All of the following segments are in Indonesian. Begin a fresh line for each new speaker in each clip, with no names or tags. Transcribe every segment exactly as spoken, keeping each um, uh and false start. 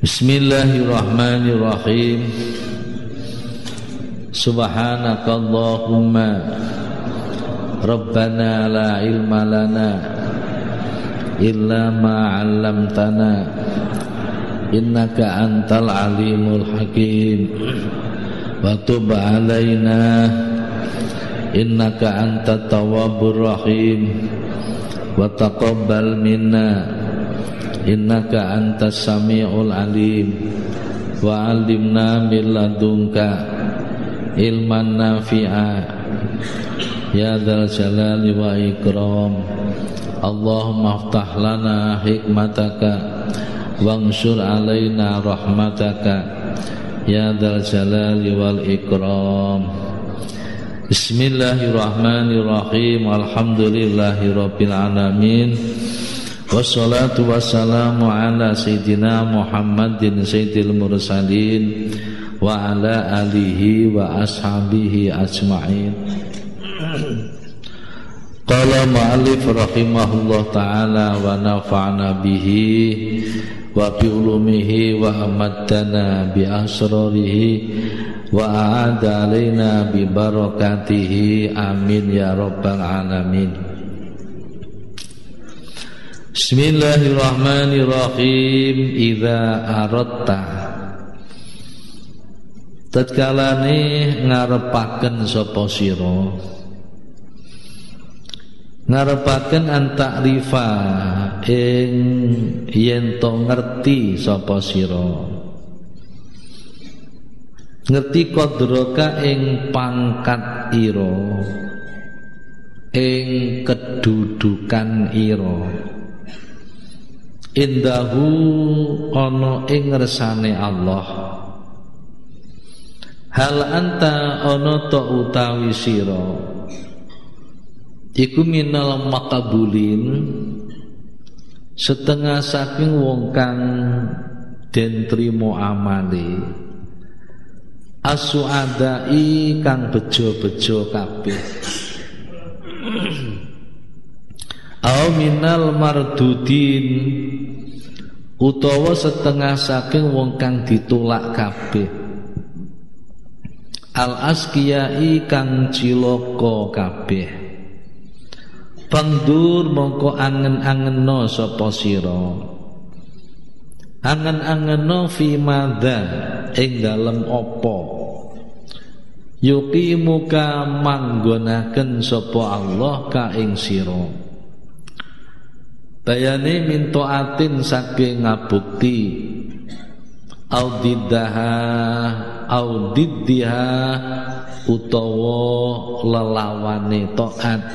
Bismillahirrahmanirrahim. Subhanakallahumma Rabbana la ilma lana illa ma 'allamtana innaka antal alimul hakim wa tub 'alaina innaka antat tawwabur rahim wa taqabbal minna innaka antas samiul alim wa 'allimna min ladunka ilman nafi'a ya dzal jalali wa ikram. Allahumma aftah lana hikmataka wansur alaina rahmataka ya dzal jalali wal ikram. Bismillahirrahmanirrahim. Alhamdulillahi rabbil alamin. Wassalatu wassalamu ala sayyidina Muhammadin sayyidil mursalin wa ala alihi wa ashabihi ajma'in. Qala ma'alif rahimahullah ta'ala wa nafa'na bihi wa bi ulumihi wa amaddana bi asrarihi wa a'ada alaina bi barakatihi amin ya rabbal alamin. Bismillahirrahmanirrahim. Idza aradta, tatkalane ngarepaken sapa sira, ngarepaken antakrifa ing yen to ngerti sapa sira, ngerti kodroka ing pangkat ira, ing kedudukan ira, indahu ana ing ngersane Allah. Hal anta ana ta utawi sira iku minal makabulin, setengah saking wong kang den trimo amale, asuadai kang bejo-bejo kabeh, au minal mardudin utawa setengah saking wong kang ditolak kabeh, al askiyai kang cilaka kabeh. Pangdur mongko angen-angeno sapa sira, angen-angeno fi madza ing dalem apa yuqimuka manggonaken sapa Allah ka ing sira. Bayane min taatin saking ngabukti, audidaha audiddiha utawa lelawane taat.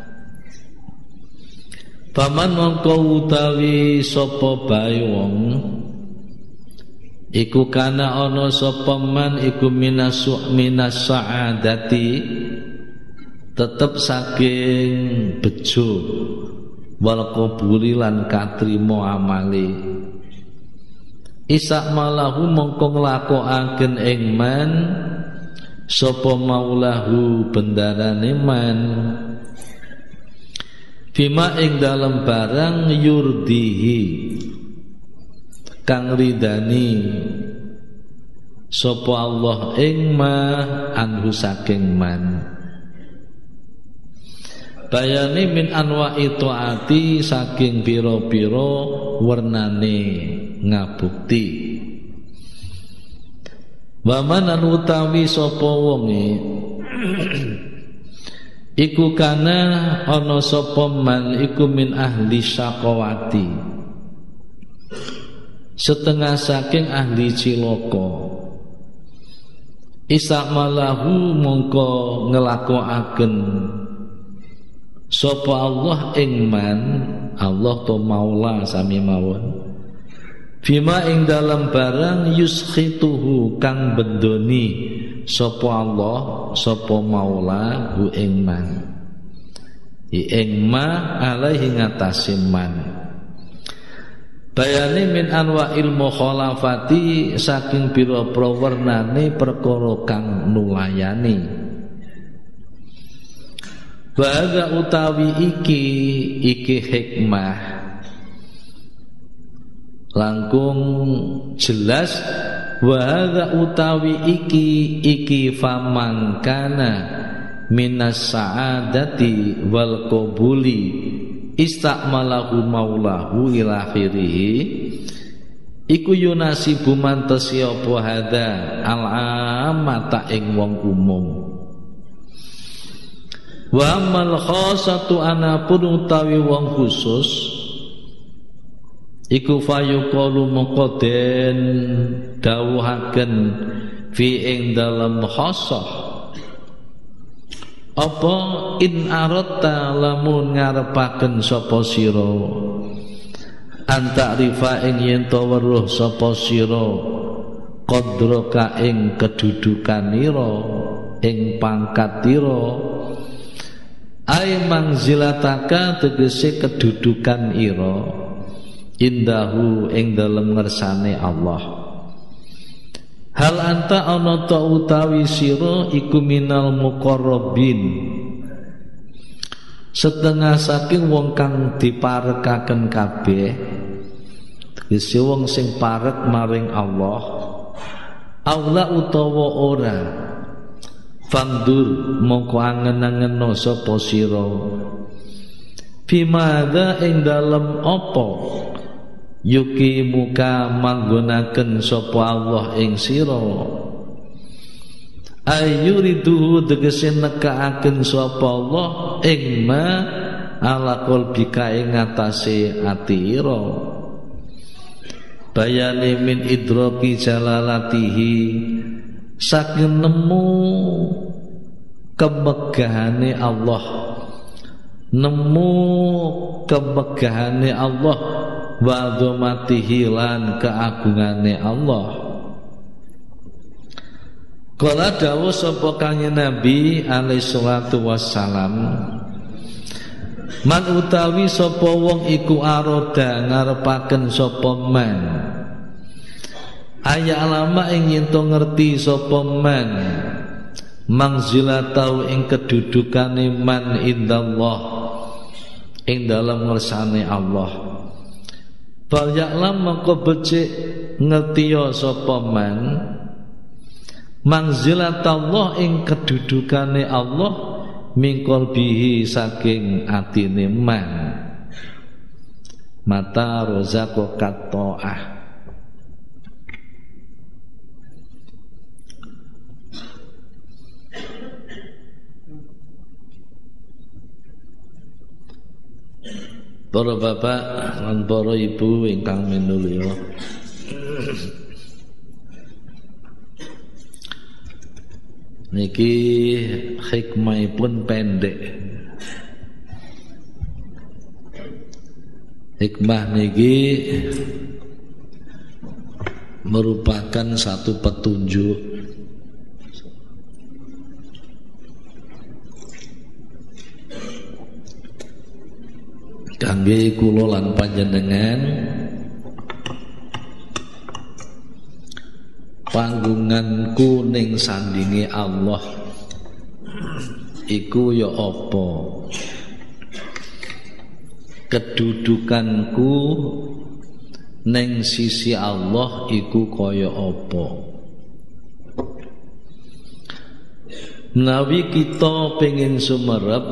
Paman mongko utawi sapa bae wong iku kana ana sapa man iku minasu minas saadati, tetep saking bejo wal qabuli lan katrima amale. Isak malahu mongko nglakokaken ing man sapa maulahu bendarane man, fima ing dalam barang yurdihi kang ridani sapa Allah ing ma anhu saking man. Bayani min anwa'i taati saking pira-pira wernane ngabukti. Wa man utawi sapa wonge iku kana ana sapa man iku min ahli syaqawati, setengah saking ahli cilaka. Isamalahu mongko ngelakoaken sapa Allah ing man, Allah to maula sami mawon, fima ing dalam barang yuskhituhu kang bendoni sapa Allah sapa maula hu ing man, ing ma alaihi ngatasi man. Bayane min anwa'il mukhalafati saking pira-pira wernane perkara kang nulayani. Wa utawi iki iki hikmah langkung jelas wa hadza utawi iki iki famangkana minas sa'adati wal qabuli istakmalahu maulahu ila akhirih iku yunasibu mantesi apa hadza al-amata ing wong umum. Wa amal khasatu anapun utawi wong khusus iku fayuqalu maqaden dawuhaken fi ing dalem khassah apa in aratta lamun ngarepaken sapa sira antarifa ing yen to weruh sapa sira qadraka ing kedudukanira ing pangkatira ai manzilataka tegese kedudukan ira indahu ing dalem ngersane Allah. Hal anta ana ta utawi sira iku minal muqarrabin setengah saking wong kang diparekaken kabeh tegese wong sing parek maring Allah aula utawa ora fandur mongko angen-angeno sapa sira bimadha ing dalem apa yuki muka manggonaken sapa Allah ing sira ayuridu tegese nekaaken sapa Allah ing ma ala qalbika ing atase ati ira bayane min idraki jalalatihi saking nemu kemegahane Allah nemu kemegahane Allah wa dzamatihi lan keagungane Allah. Kala dawuh sapa kanjeng Nabi alaihi salatu wassalam man utawi sapa wong iku aroda ngarepaken sapa man aya alama ing yen to ngerti sapa man mangzilatau ing kedudukane man indallah ing dalam ngersane Allah fal ya'lam maka becik ngertiya sapa man mangzilatallah ing kedudukane Allah min qalbihi saking atine man mata rozaqo katoah. Para bapak lan para ibu ingkang minulya, niki hikmahipun pendek. Hikmah niki merupakan satu petunjuk kangge kula lan panjenengan panggunganku ning sandinge Allah iku ya apa, kedudukanku ning sisi Allah iku kaya apa. Menawi kita pengen sumerep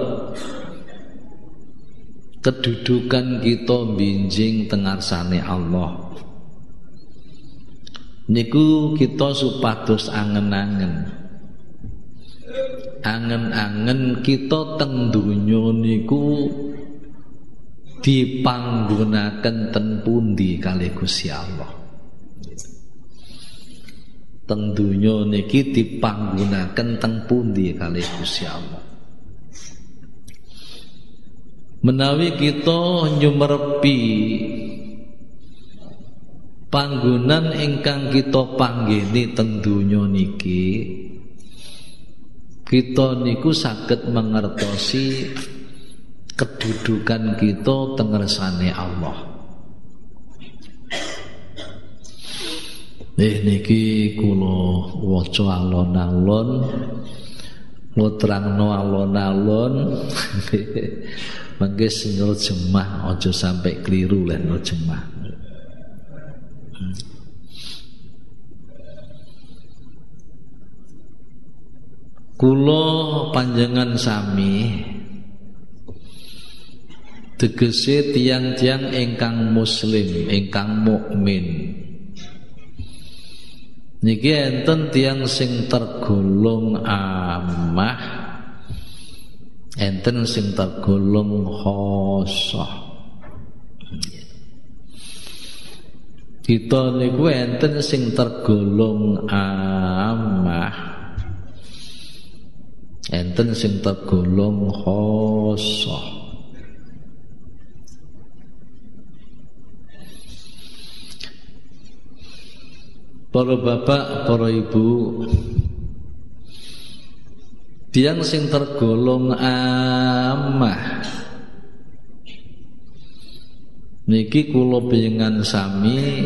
kedudukan kita binjing tengarsane Allah niku kita supados angen-angen angen-angen kita teng donya niku dipanggunaken ten pundi kalih Gusti Allah. Teng donya niki dipanggunaken teng pundi kalih Gusti Allah. Menawi kita nyumerepi panggonan ingkang kita panggeni teng donya niki, kita niku saged mangertosi kedudukan kita teng ngersane Allah. Eh niki kula waca alon-alon, mutrangno alon-alon. Mangke sing nerjemah aja sampai keliru lan nerjemah. Kula panjenengan sami tegese tiang-tiang ingkang muslim, ingkang mukmin. Niki enten tiang sing tergolong amah, enten sing tergolong khosoh. Kita niku enten sing tergolong amah, enten sing tergolong khosoh. Para bapak, para ibu, tiang sing tergolong amah niki kula panjenengan sami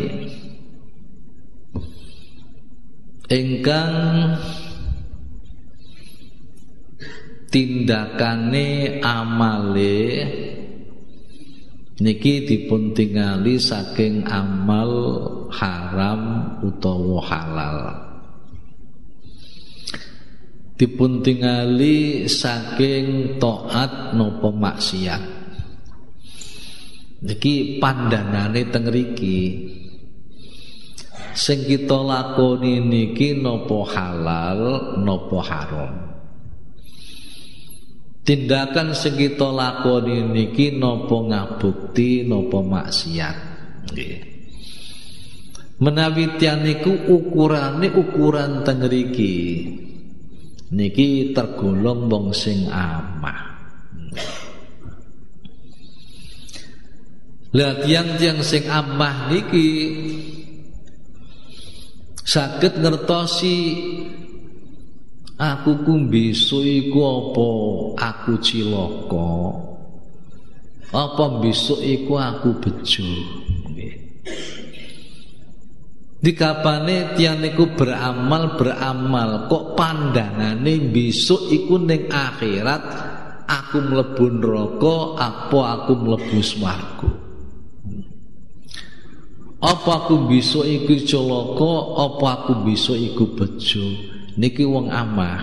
ingkang tindakane amale niki dipun tingali saking amal haram utawa halal, dipun tingali saking taat napa maksiat. Niki pandanane teng mriki sing kita lakoni niki napa halal napa haram. Tindakan sing kita lakoni niki napa ngabukti napa maksiat. Nggih. Menawi tiyang niku ukurane ukuran teng mriki niki tergolong wong sing amah. Lah tiyang-tiyang sing amah niki saged ngertosi aku ku besok iku apa aku cilaka, apa besok iku aku bejo. Dikapane tiyang niku beramal beramal kok pandangane besok iku ning akhirat aku mlebu neraka apa aku mlebu swarga. Apa aku besok iku celaka apa aku besok iku bejo. Niki wong amah.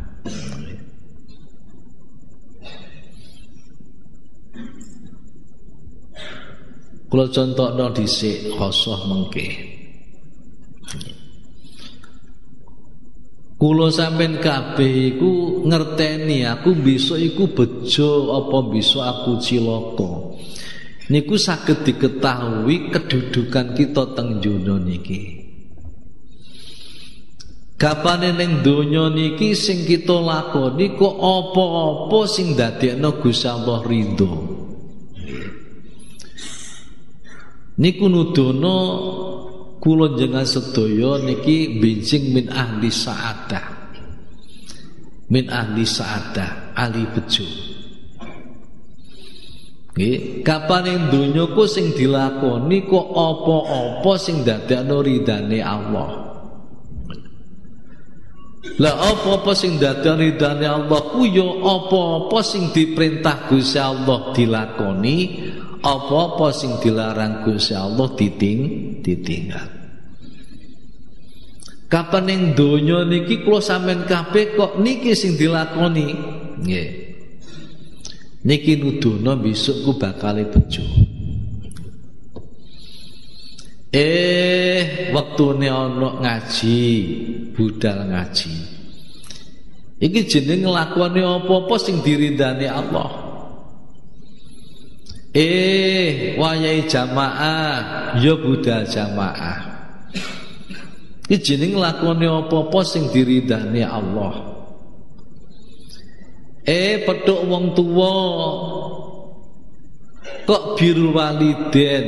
Kula contohno dhisik khosoh mengke. Kula sampean kabeh iku ngerteni aku besok iku bejo apa besok aku cilaka. Niku saged diketahui kedudukan kita teng donya niki. Kapane ning donya niki sing kita lakoni kok apa-apa sing dadekno Gusti Allah ridho. Niku nudono kula njenengan sedaya niki benjing min ahli sa'adah. Min ahli sa'adah, ahli bejo. Nggih, kapane donya ku sing dilakoni kok apa-apa sing dadekno ridane Allah. Lah apa-apa sing dadekno ridane Allah ku ya apa-apa sing diperintah Gusti Allah dilakoni, apa-apa sing dilarang Gusti Allah diting ditinggal. Kapan ning donya niki kula sampean kabeh kok niki sing dilakoni. Nggih. Niki nuduhno besok ku bakal bejo. Eh, waktune ana ngaji, budal ngaji. Iki jeneng nglakoni apa-apa sing diridani Allah. Eh, wayahe jamaah, ya budal jamaah. Iki jeneng nglakoni apa-apa sing diridani Allah. Eh pedhok wong tuwa kok birrul waliden.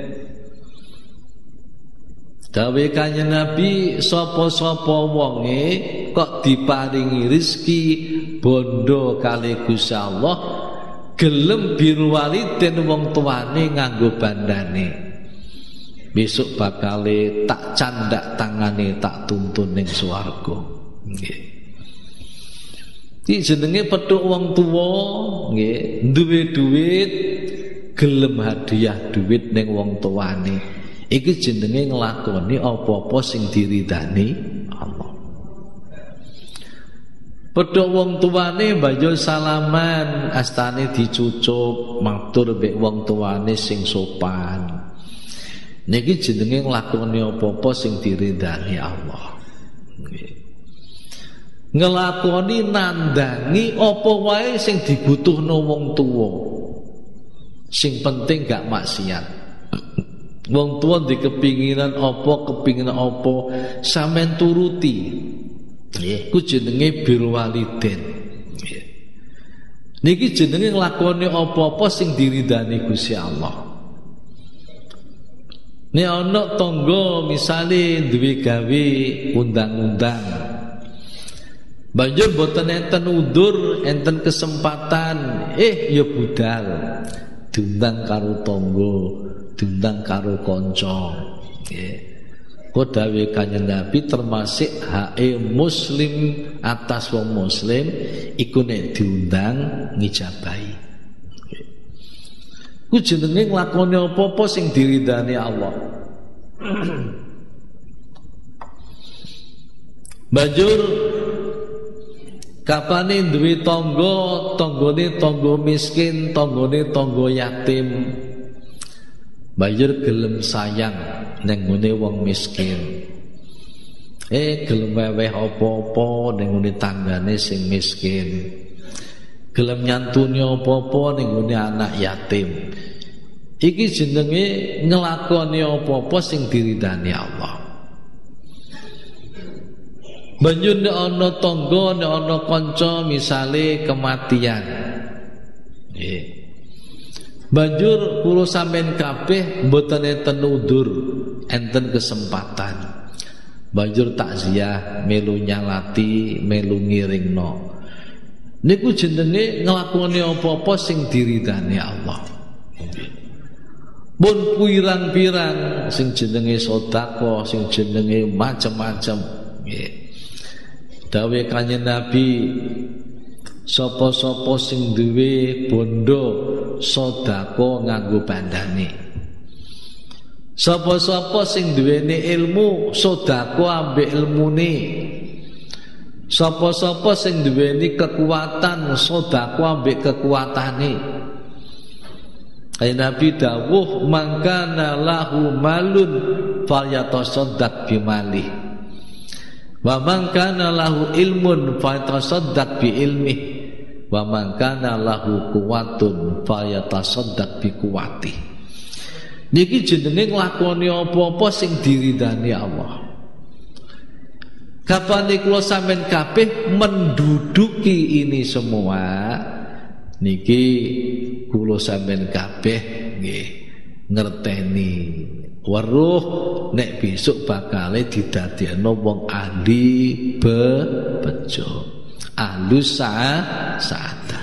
Dawe kanjeng Nabi sapa-sapa wonge kok diparingi rezeki bondo kali Gusti Allah gelem birrul waliden wong tuane nganggo bandane. Besok bakale tak candak tangane tak tuntun ning swarga. Nggih. Iki jenenge pedhok wong tuwa nggih, duwe duit gelem hadiah duit ning wong tuane. Iki jenenge nglakoni apa-apa sing diridani Allah. Padha wong tuane banjur salaman, astane dicucup, matur mbek wong tuane sing sopan. Niki jenenge nglakoni apa-apa sing diridani Allah. Ngelakoni nandangi apa wae sing dibutuhno wong tuwa. Sing penting gak maksiat. Wong tuwa di kepinginan apa, kepinginan apa, sampean turuti. Nggih, ku jenenge birrul walidain. Nggih. Niki jenenge nglakoni apa-apa sing diridani Gusti Allah. Nek ana tangga misale duwe gawe undang-undang, banjur boten enten udur, enten kesempatan, eh ya budal, diundang karo tangga, diundang karo kanca. Nggih. Kok dawuh Kanjeng Nabi termasuk hake muslim atas wong muslim iku nek diundang ngijabahi. Ku jenenge nglakoni apa-apa sing diridani Allah. Banjur kapane duwe tangga, tanggane tangga miskin, tanggane tangga yatim. Banjur gelem sayang ning ngene wong miskin. Eh gelem weweh apa-apa ning ngene tanggane sing miskin. Gelem nyantuni apa-apa ning ngene anak yatim. Iki jenenge nglakoni apa-apa sing diridani Allah. Banjur nek ana tangga, nek ana kanca misale kematian. Nggih. Banjur kula sampean kabeh mboten enten udur, enten kesempatan. Banjur takziah, melu nyalati, melu ngiringno. Niku jenenge nglakoni apa-apa sing diridani Allah. Pun pirang-pirang sing jenenge sedekah, sing jenenge macam-macam. Nggih. Dawuh Kanjeng Nabi, sapa-sapa sing duwe bondo sedekah nganggo bandane. Sapa-sapa sing duweni ilmu sedekah ambek ilmune. Sapa-sapa sing duweni kekuatan sedekah ambek kekuatane. Ai Nabi dawuh mangkana lahu malun falyatasaddaq bimali. Wa man kana lahu ilmun falyatasaddaq bi ilmi. Wa man kana lahu quwwatun falyatasaddaq bi quwwati. Niki jenenge nglakoni apa-apa sing diridani Allah. Kapan kula sampean kabeh menduduki ini semua, niki kula sampean kabeh nggih ngerteni weruh nek besok bakale didadekno wong ahli bejo, ahlus sa'adah.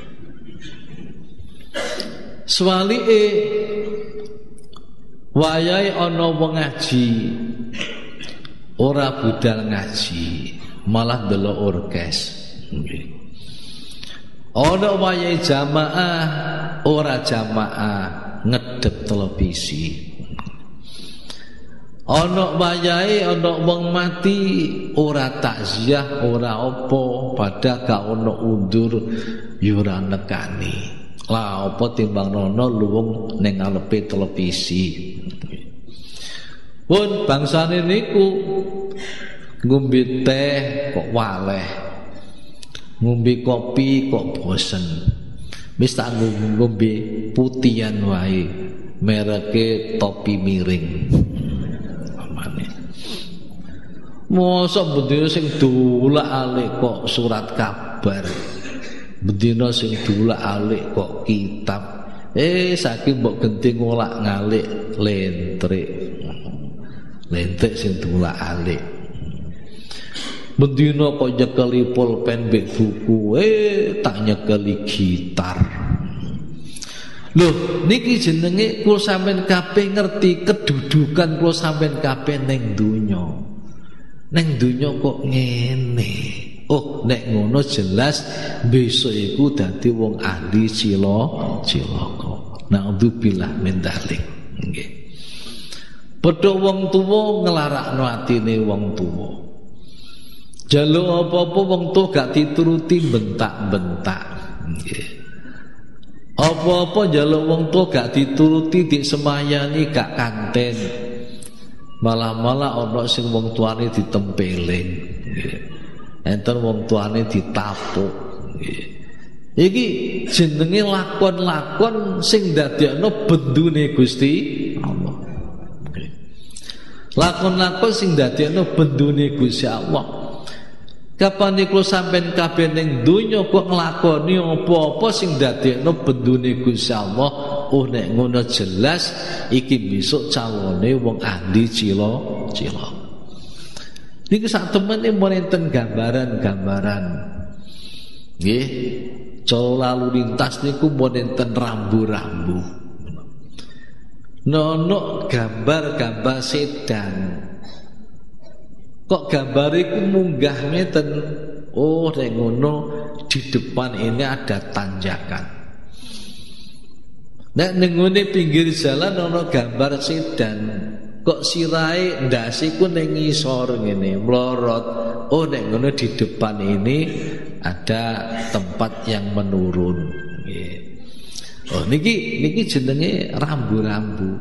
Swalike wayahe ana wong ngaji ora budal ngaji, malah ndelok orkes. Nggih. Ana wayahe jamaah ora jamaah, ngedep televisi. Ana wayahe ana wong mati ora takziah, ora apa, padha gak ana undur ya ora nekani. Lah apa timbang nono luwung ning ngarepe televisi. Pun bangsane niku ngombe teh kok waleh, ngombe kopi kok bosen. Wis tak ngombe putihan wae, mereke topi miring. Amane. Mosok bendina sing dolak-alik kok surat kabar. Bendina sing dolak-alik kok kitab. Eh saking mbok genting ngolak-ngalik lentrik. Lentek sing dolak-alik. Bendina kok nyekeli pulpen mbek buku, eh tak nyekeli gitar. Loh, niki jenenge kula sampean kabeh ngerti kedudukan kula sampean kabeh ning donya. Ning donya kok ngene. Oh, nek ngono jelas besok iku dadi wong ahli cila cilaka. Naudzubillah min dzalik. Nggih. Padha wong tuwa nglarakno atine wong tuwa. Jaluk apa-apa wong tuwa gak dituruti bentak-bentak. Nggih. Apa-apa jaluk wong tuwa gak dituruti disemayani gak kanten. Malah-malah ana sing wong tuane ditempelin. Nggih. Enten wong tuane ditapuk. Nggih. Iki jenenge lakon-lakon sing dadekno bendune Gusti Allah. Lakon-lakon sing dadekno bendune Gusti Allah. Kapan iku sampean kabeh ning donya kok nglakoni apa-apa sing dadekno bendune Gusti Allah, oh nek ngono jelas iki besok calone wong ahli cila-cila. Niku sak temene mun enten gambaran-gambaran. Nggih, cara lalu lintas niku mun enten rambu-rambu. Nono gambar-gambar sedan. Kok gambar iku munggah ngeten. Oh, nek ngono di depan ini ada tanjakan. Nek ning ngene pinggir jalan ono gambar sedan. Kok sirahe ndase ku ning ngisor ngene, mlorot. Oh, nek ngono di depan ini ada tempat yang menurun. Nggih. Oh niki niki jenenge rambu-rambu.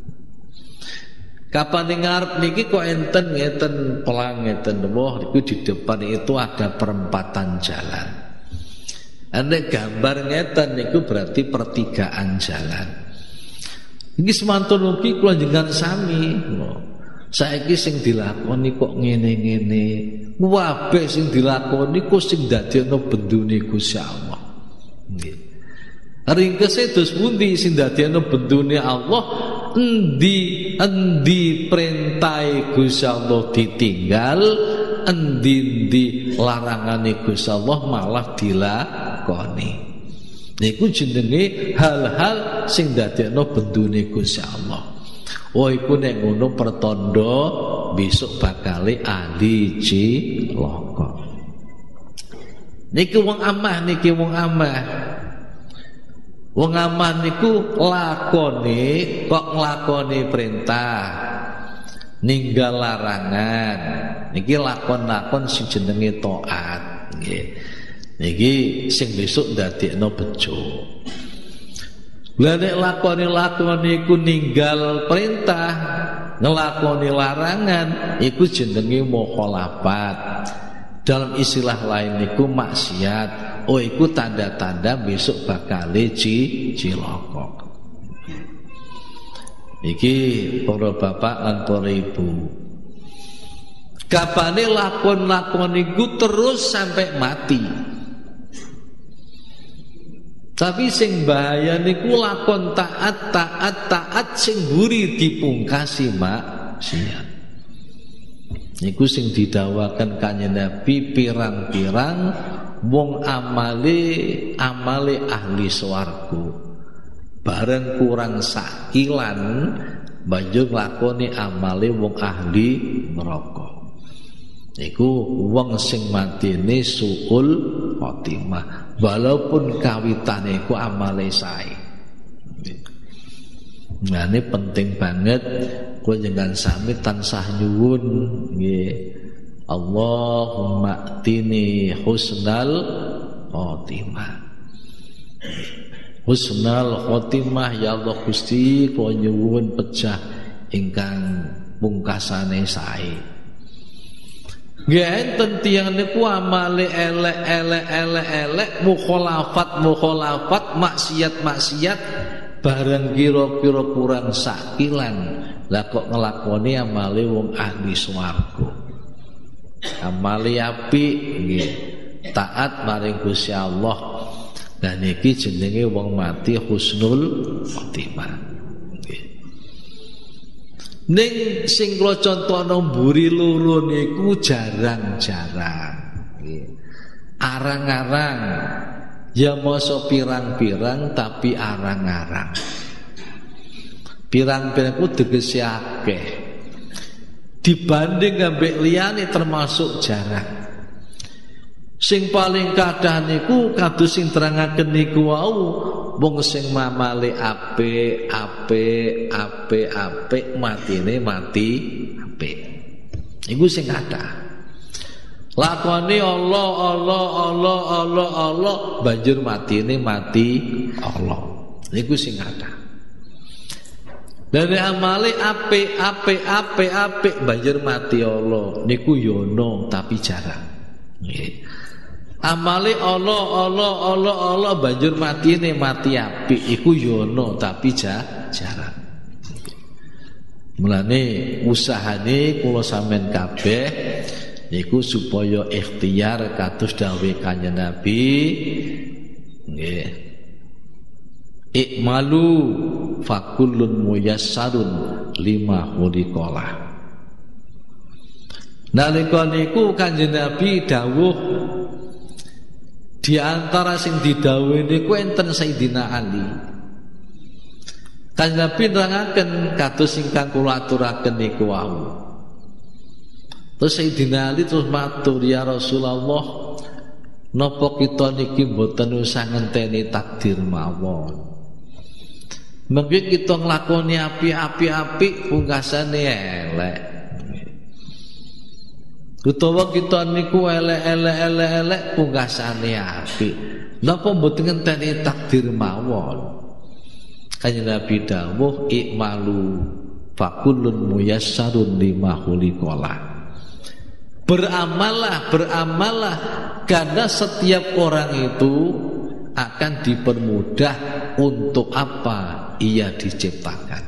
Kapan ning ngarep niki kok enten ngeten pelang ngeten. Wah iku di depan itu ada perempatan jalan. Nek gambar ngeten niku berarti pertigaan jalan. Niki semantun ugi kula njenengan sami. Saiki sing dilakoni kok ngene-ngene. Kabeh sing dilakoni kok sing dadekno bendune Gusti Allah. Nggih. Ringkese dos pundi sing dadekno bendune Allah, endi endi perintahe Gusti Allah ditinggal, endi-endi larangane Gusti Allah malah dilakoni. Niku jenenge hal-hal sing dadekno bendune Gusti Allah. Oh iku nek ngono pertanda besok bakale ahli cilaka. Niki wong amah niki wong amah. Wong aman niku lakone kok nglakoni perintah ninggal larangan. Niki lakon-lakon sing jenenge taat nggih. Niki sing besok ndadekno bejo. Lah nek lakoni-lakoni iku ninggal perintah, nglakoni larangan iku jenenge mukhalafat. Dalam istilah lain niku maksiat. Oh iku tanda-tanda besok bakale cilaka. Iki para bapak lan para ibu. Kapane lakon-lakon iku terus sampai mati. Tapi sing bahaya niku lakon taat taat taat sing mburi dipungkasi maksiat. Niku sing didawakan kanjeng Nabi pirang-pirang wong amale amale ahli swarga bareng kurang sakilan banjur nglakoni amale wong ahli neraka. Iku wong sing matine suul khotimah walaupun kawitane iku amale sae. Nah ini penting banget kula jangan sami tansah nyuwun nggih. Allahumma atini husnal khotimah. Husnal khotimah ya Allah Gusti kula nyuwun pejah ingkang pungkasane sae. Nggih enten tiyang niku amale elek-elek elek-elek mukhalafat mukhalafat maksiat-maksiat bareng kira-kira kurang sakilan. Lah kok nglakoni amale wong ahli swarga. Amali apik nggih taat maring Gusti Allah. Nah niki jenenge wong mati husnul khotimah. Nggih. Ning sing kula contohno mburi loro niku jarang-jarang. Nggih. Arang-arang. Ya masa pirang-pirang tapi arang-arang. Pirang-pirang ku tegese akeh. Dibanding ambek liyane termasuk jarang. Sing paling kathah niku kados sing terangaken niku wau wong sing mamale apik apik apik apik matine mati apik. Iku sing kathah. Lakoni Allah Allah Allah Allah Allah banjur matine mati Allah. Niku sing kathah. Dari amale apik apik apik apik banjur mati Allah. Niku yo ono tapi jarang. Nggih. Amale Allah Allah Allah Allah banjur matine mati apik iku yo ono tapi jarang. Mulane usahane kula sampean kabeh niku supaya ikhtiar kados dawuh Kanjeng Nabi nggih. Ikmalu fakullun muyassarun lima khuliqalah. Nalika niku Kanjeng Nabi dawuh di antara sing didhawuhi niku enten Sayyidina Ali. Kanjeng Nabi nerangaken kados ingkang kula aturaken niku wau. Terus Sayyidina Ali terus matur, ya Rasulullah, napa kita niki mboten usah ngenteni takdir mawon. Mengki kita nglakoni api-api-api pungkasane elek. Utawa kita niku elek-elek-elek pungkasane apik. Napa mboten ngenteni takdir mawon? Kanjeng Nabi dawuh ikmalu fakullun muyassarun lima khuliqalah. Beramallah, beramallah karena setiap orang itu akan dipermudah untuk apa ia diciptakan.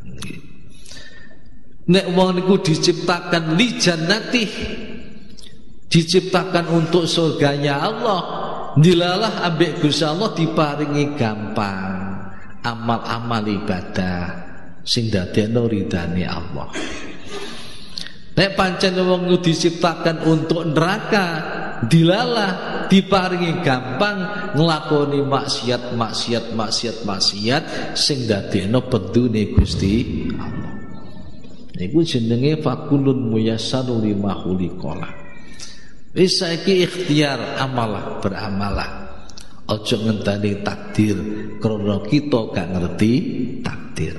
Nek wong niku diciptakan li jannati, diciptakan untuk surganya Allah, dilalah ambek Gusti Allah diparingi gampang amal-amal ibadah sing dadekno ridane Allah. Nek pancen wong diciptakan untuk neraka, dilalah diparingi gampang nglakoni maksiat maksiat maksiat maksiat sing dadekno pendune Gusti Allah. Niku jenenge fakulun muyassarun lima khuliqalah. Wis saiki ikhtiar amalah beramalah. Aja ngenteni takdir krana kita gak ngerti takdir.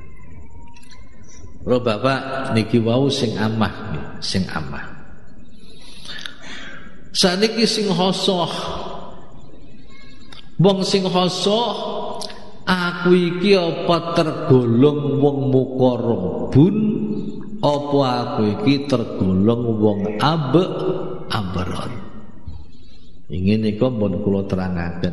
Ro bapak niki wau sing amah nih, sing amah. Saniki sing khosoh. Wong sing khosoh, aku iki apa tergolong wong mukarrabun, apa aku iki tergolong wong abe abron. Ingin nika mun kula terangaken.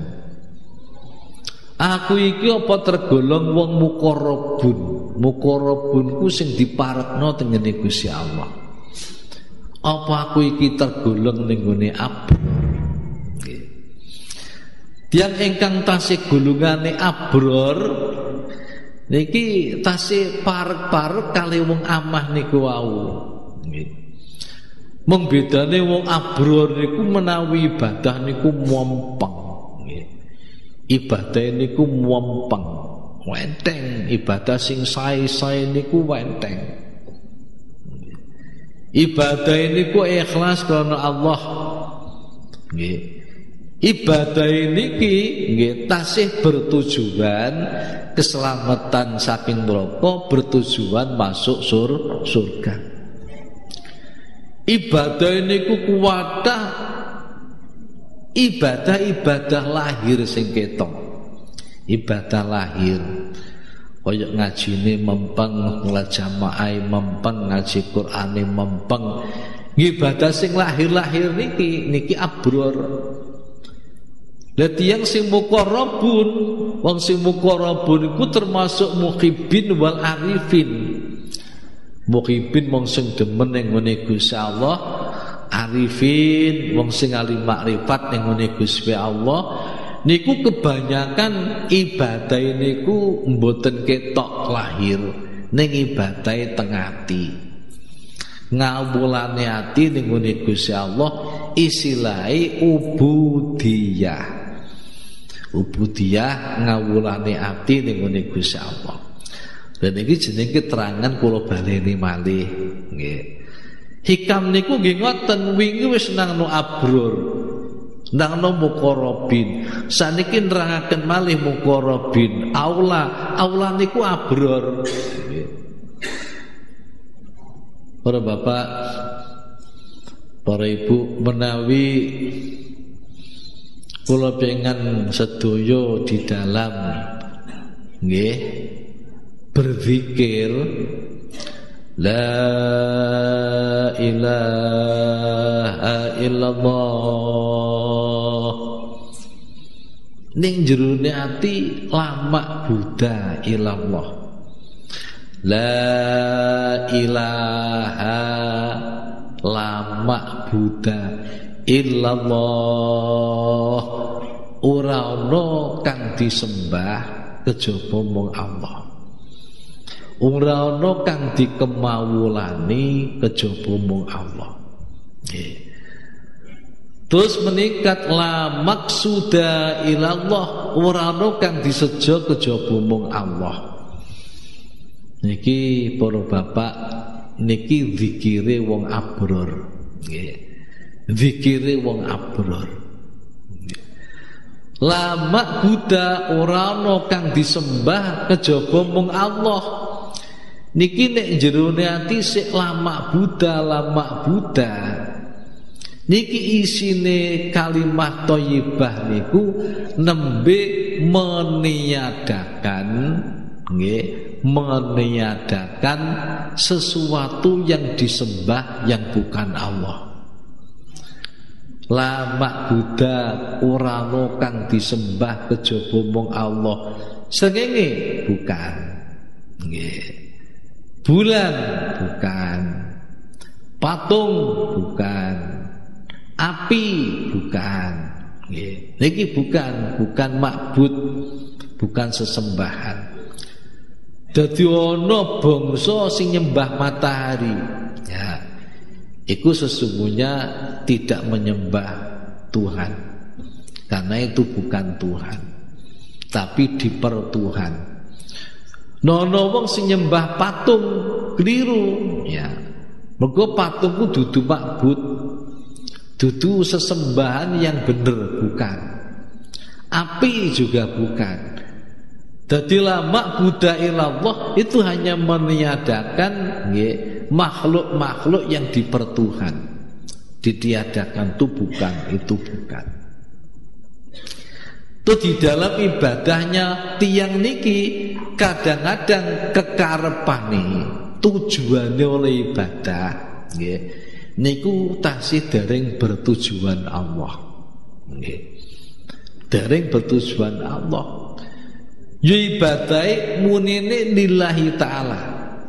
Aku iki apa tergolong wong mukarrabun? Mukarrabun ku sing diparekno tengene Gusti Allah. Apa aku iki tergolong ning gone abror? Nggih. Tiyang ingkang tasih golongane abror niki tasih parek-parek kali wong amah niku wau. Nggih. Mung bedane wong abror niku menawi ibadah niku mompeng. Nggih. Ibadah niku mompeng, wenteng, ibadah sing sae-sae niku wenteng. Ibadah niku ikhlas karena Allah. Nggih. Ibadah niki nggih tasih bertujuan keselamatan saking neraka, bertujuan masuk sur, surga. Ibadah niku kuwatah ibadah-ibadah lahir sing ketok. Ibadah lahir kaya ngajine mempeng, jamaah mempeng, ngaji Qur'ane mempeng. Ibadah sing lahir-lahir niki niki abror. Lah tiyang sing muqarrabun, wong sing muqarrabun iku termasuk muhibbin wal arifin. Muhibbin wong sing demen ning ngene Gusti Allah, arifin wong sing alim makrifat ning ngene Gusti Allah. Niku kebanyakan ibadah niku mboten ketok lahir, ning ibadah teng ati. Ngawulane ati ning ngene Gusti Allah isilahe ubudiyah. Ubudiyah ngawulane ati ning ngene Gusti Allah. Dan iki jenenge keterangan kula baleni malih nggih. Hikam niku nggih ngoten, wingi wis nang no abrur. Nangno muqarrabin. Saniki nerangaken malih muqarrabin. Aula, aula niku abror. Para bapak, para ibu, menawi kula pengen sedaya di dalam nggih berzikir la ilaha illallah ning jerone ati lama Buddha ilallah la ilaha lama Buddha illallah ora ana kang disembah kejaba mung Allah. Ora ana kang dikemawulani kejaba mung Allah. Nggih. Terus meningkat la maksuda ilallah ora ana kang diseja kejaba mung Allah. Niki para bapak niki zikire wong abror. Nggih. Zikire wong abror. Lama Buddha ora ana kang disembah kejaba mung Allah. Niki nek jerone ati sik lama Buddha, lama Buddha. Niki isine kalimat thayyibah niku nembe meniadakan nggih, meniadakan sesuatu yang disembah yang bukan Allah. Lama Buddha ora ana kang disembah kejaba mung Allah. Srengenge bukan. Nggih. Bulan bukan. Patung bukan. Api bukan. Nggih. Niki bukan, bukan makbud, bukan sesembahan. Dadi ana bangsa sing nyembah matahari. Ya. Itu sesungguhnya tidak menyembah Tuhan, karena itu bukan Tuhan, tapi dipertuhan. Nono wong sing nyembah patung keliru, ya. Mergo patung ku dudu makbud, dudu sesembahan yang bener, bukan. Api juga bukan. Jadi lama Buddha ilallah itu hanya meniadakan nggih, makhluk-makhluk yang dipertuhan. Ditiadakan itu bukan, itu bukan. Itu di dalam ibadahnya tiang niki kadang-kadang kekarepane tujuannya oleh ibadah nggih niku tasih dereng bertujuan Allah. Nggih. Dereng bertujuan Allah. Ya ibadai munine lillahi ta'ala.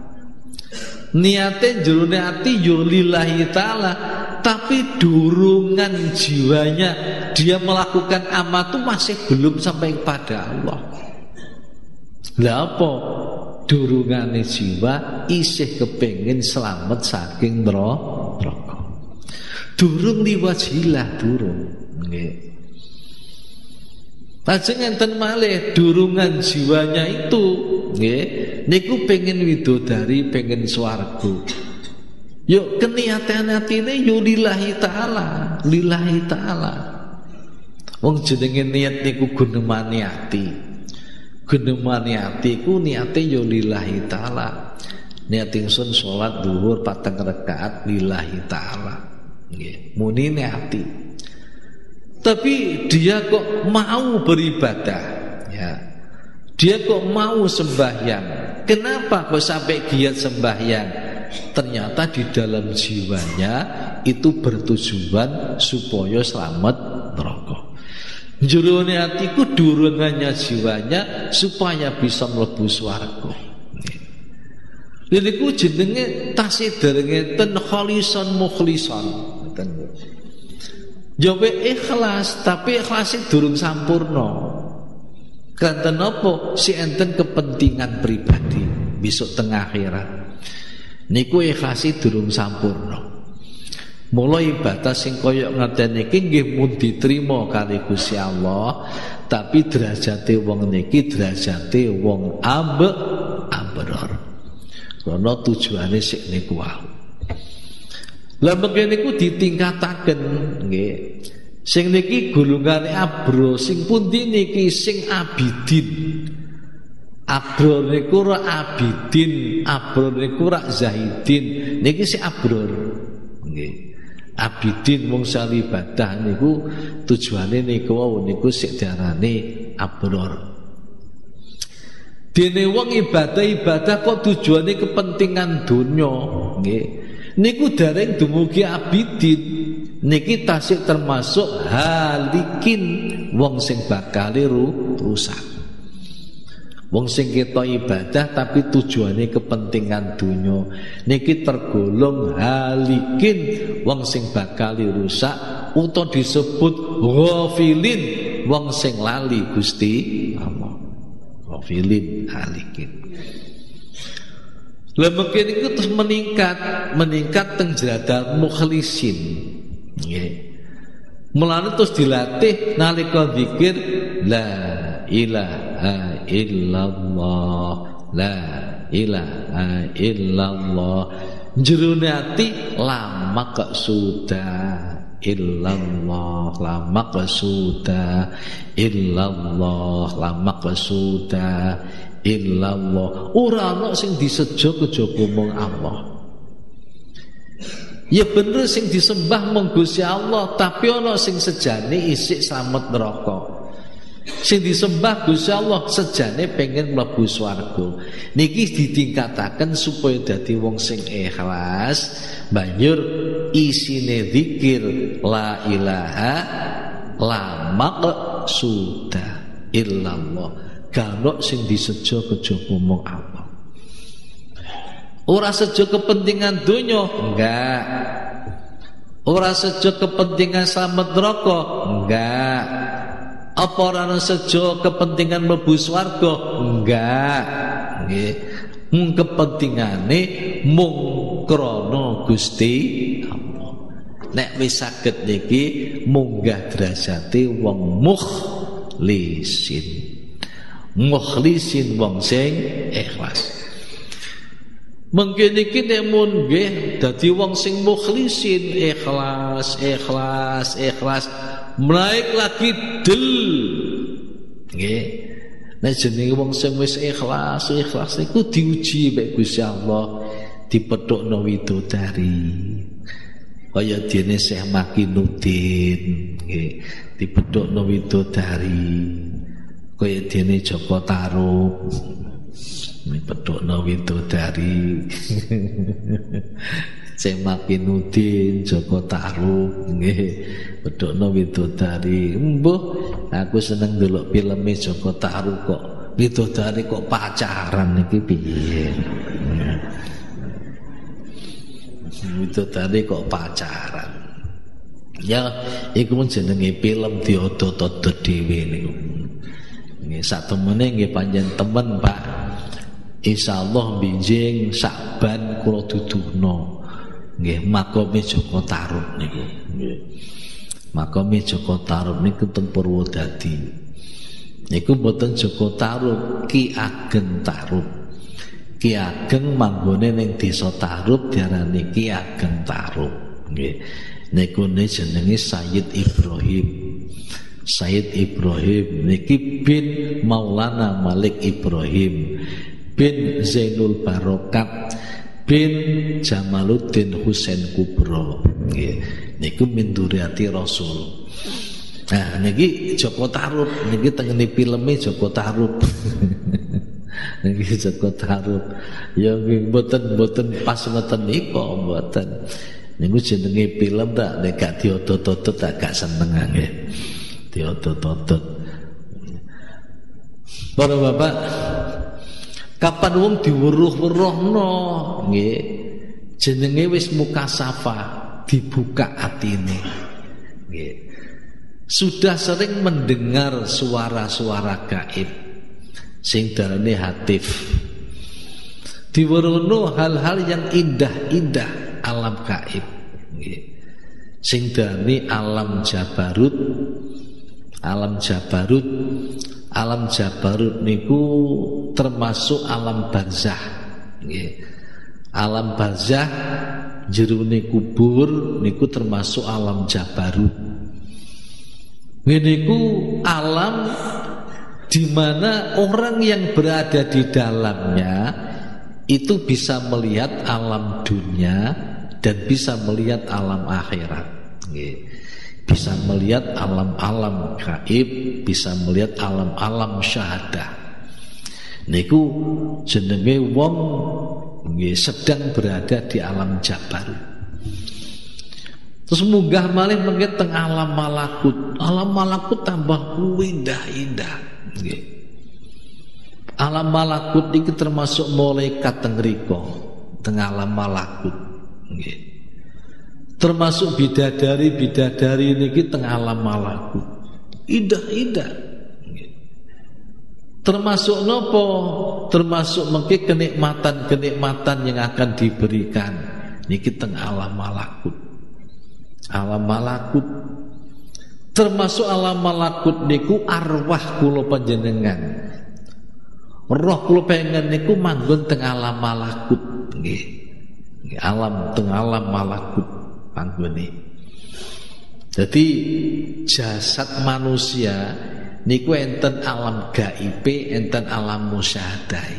Niate jerone ati yo lillahi ta'ala, tapi durungan jiwanya dia melakukan amal itu masih belum sampai kepada Allah. Lah apa? Durungane jiwa isih kepengin selamat saking neraka. Durung liwajilah durung. Nggih. Lajeng enten malih durungan jiwanya itu nggih niku pengen widodari, pengen swarga. Yuk keniatan atine yo lillahi ta'ala, lillahi ta'ala. Wong jenenge niat niku gunemane ati. Gunemane ati ku niate yo lillahi ta'ala. Niat ingsun salat zuhur patang rakaat lillahi ta'ala. Nggih, munine ati. Tapi dia kok mau beribadah, ya. Dia kok mau sembahyang. Kenapa kok sampai giat sembahyang? Ternyata di dalam jiwanya itu bertujuan supaya selamat neraka. Jurune atiku durungannya jiwanya supaya bisa mlebu swarga. Jadi ku jenenge tasih derenge ten khalisan mukhlison. Jawe ikhlas, tapi ikhlasnya durung sampurno. Kanten apa? Si enten kepentingan pribadi besok tengah akhirat. Niku ikhlasnya durung sampurno. Mulai ibadah sing koyok ngaten niki nggih mun diterima kali Gusti Allah, tapi derajate wong niki derajate wong ambe ambror. Karena tujuane sik niku wae. Lah mengkene niku ditingkataken nggih. Sing niki golongane abro, sing pundi niki sing abidin. Abro niku ra abidin, abro niku ra zahidin. Niki sing abro. Nggih. Abidin wong sali ibadah niku tujuane niku wau niku sik diarani abror. Dene wong ibadah-ibadah kok tujuane kepentingan donya, nggih. Niku dereng dumugi abidin. Niki tasik termasuk halikin wong sing bakal rusak. Wong sing ketok ibadah tapi tujuane kepentingan donya, niki tergolong halikin wong sing bakal rusak utawa disebut ghafilin wong sing lali Gusti Allah. Ghafilin halikin. Lah mungkin itu terus meningkat, meningkat teng jladal mukhlisin. Nggih. Mulane terus dilatih nalika zikir la ilaha illallah, la ilaha illallah. Jerone ati lama kok sudah illallah, lama kok sudah illallah, lama kok sudah illallah. Ora ana sing disejo kejaba mung Allah. Ya bener sing disembah mung Gusti Allah, tapi ana sing sejane isik slamet neraka. Sing disembah Gusti Allah sejane pengen mlebu swarga. Niki ditingkataken supaya dadi wong sing ikhlas, banjur isine zikir la ilaha la maqsuda illallah. Kalau sing disejo kejaba mung Allah. Ora sejo kepentingan donya, enggak. Ora sejo kepentingan slamet neraka, enggak. Apa ora sejo kepentingan mlebu swarga, enggak. Nggih. Mung kepentingane mung krana Gusti Allah. Nek wis saged niki munggah derajate wong mukhlisin. Mukhlisin wong sing ikhlas. Mungkin iki nek mun nggih dadi wong sing mukhlisin, ikhlas, ikhlas, ikhlas, naik lagi del. Nggih. Nek jenenge wong sing wis ikhlas, ikhlas iku diuji mek Gusti Allah, dipethukno widodari. Kaya dene Syekh Makinuddin, nggih, dipethukno widodari. Kaya dene Joko Tarub. Dipethukno widodari. Syekh Makinuddin, Joko Tarub, nggih, pedhokno widodari. Mbuh, aku seneng ndelok filme Joko Tarub kok widodari kok pacaran iki piye. Widodari kok pacaran. Ya, iku mun jenenge film diotot-otot dhewe niku. Nggih, sak temene nggih panjen temen, Pak. Insyaallah binjing Saban kula duduhno. Nggih, makome Joko Tarub niku. Nggih. Makome Joko Tarub niku teng Purwodadi. Niku mboten Joko Tarub, Ki Ageng Tarub. Ki Ageng manggone ning Desa Tarub diarani Ki Ageng Tarub. Nggih. Niku ne jenenge Sayyid Ibrahim. Sayyid Ibrahim niki bin Maulana Malik Ibrahim bin Zainul Barokat bin Jamaluddin Husain Kubro. Nggih, niku min dzurriyyati Rasul. Nah, niki Joko Tarub, niki tengene filme Joko Tarub. Niki Joko Tarub. Ya nggih mboten-mboten pas ngoten niku mboten. Niku jenenge film tak nek gak diotot-otot tak gak seneng nggih. Diotot-otot. Para bapak, kapan wong diweruh-weruhno nggih jenenge wis mukasafah, dibuka atine nggih. Sudah sering mendengar suara-suara gaib sing darane hatif. Diweruhno hal-hal yang indah-indah alam gaib nggih. Sing darane alam jabarut. Alam jabarut Alam jabarut niku termasuk alam barzah. Nggih. Alam barzah jerone kubur niku termasuk alam jabarut. Ngene iku alam di mana orang yang berada di dalamnya itu bisa melihat alam dunia dan bisa melihat alam akhirat. Bisa melihat alam-alam gaib, bisa melihat alam-alam syahadah. Niku jenenge wong nggih sedang berada di alam jabar. Terus munggah malih mengke teng alam malakut. Alam malakut tambah indah-indah nggih. Alam malakut iki termasuk malaikat teng rika, teng alam malakut nggih. Termasuk bidadari-bidadari niki teng alam malakut. Indah-indah. Termasuk nopo? Termasuk mengki kenikmatan-kenikmatan yang akan diberikan niki teng alam malakut. Alam malakut. Termasuk alam malakut niku arwah kula panjenengan. Roh kula pengen niku manggon teng alam malakut nggih. Alam teng alam malakut panggone. Jadi jasad manusia niku enten alam gaib, enten alam musyahadah.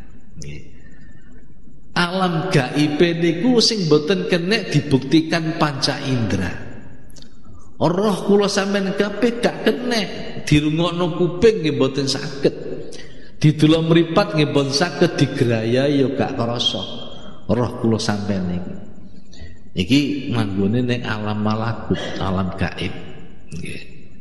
Alam gaib niku sing boten kenek dibuktikan panca indera. Roh kula sampean kabeh gak kenek dirungokno kuping nggih boten saged. Didelok mripat nggih boten saged digraya ya gak krasa. Roh kula sampean niki. Iki manggone ning alam malakut, alam gaib. Nggih.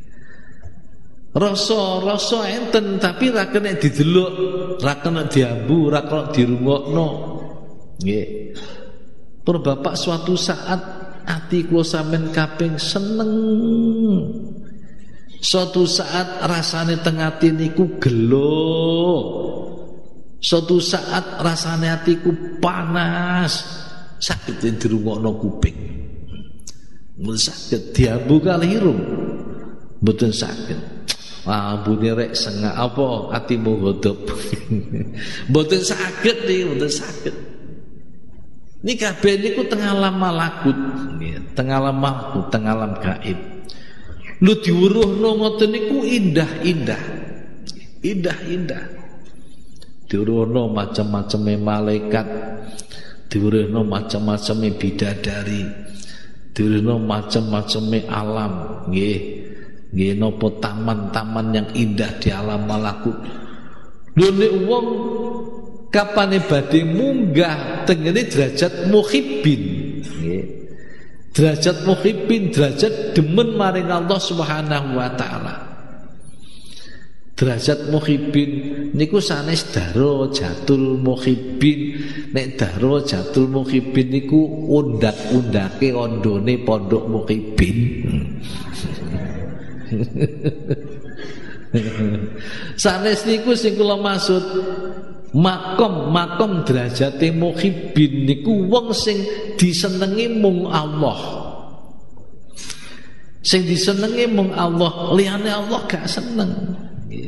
Rasa-rasa enten tapi ra kena didelok, ra kena diambu, ra kena dirungokno. Nggih. Tur bapak suatu saat ati kula sampean kaping seneng. Suatu saat rasane teng ati niku gelo. Suatu saat rasane atiku panas. Saged dirungokno kuping. Mboten saged diambu kalih irung. Mboten saged. Wah, ambune rek sengak apa atimu godhop. Mboten saged iki, mboten saged. Niki kabeh niku teng alam malakut, nggih, teng alam malakut, teng alam gaib. Lu diweruhno ngoten niku indah-indah. Indah-indah. Diweruhno macam-macame malaikat, diweruhno macam-macame bidadari, diweruhno macam-macame alam, nggih. Nggih napa taman-taman yang indah di alam malakut. Lho nek wong kapane badhe munggah tengene derajat muhibbin, nggih. Derajat muhibbin, derajat demen maring Allah Subhanahu wa taala. Derajat muhibbin niku sanes darajatul muhibbin. Nek darajatul muhibbin niku undak-undake ondone pondok muhibbin. Sanes niku sing kula maksud makom makom derajate muhibbin niku wong sing disenengi mung Allah. Sing disenengi mung Allah, liyane Allah gak seneng.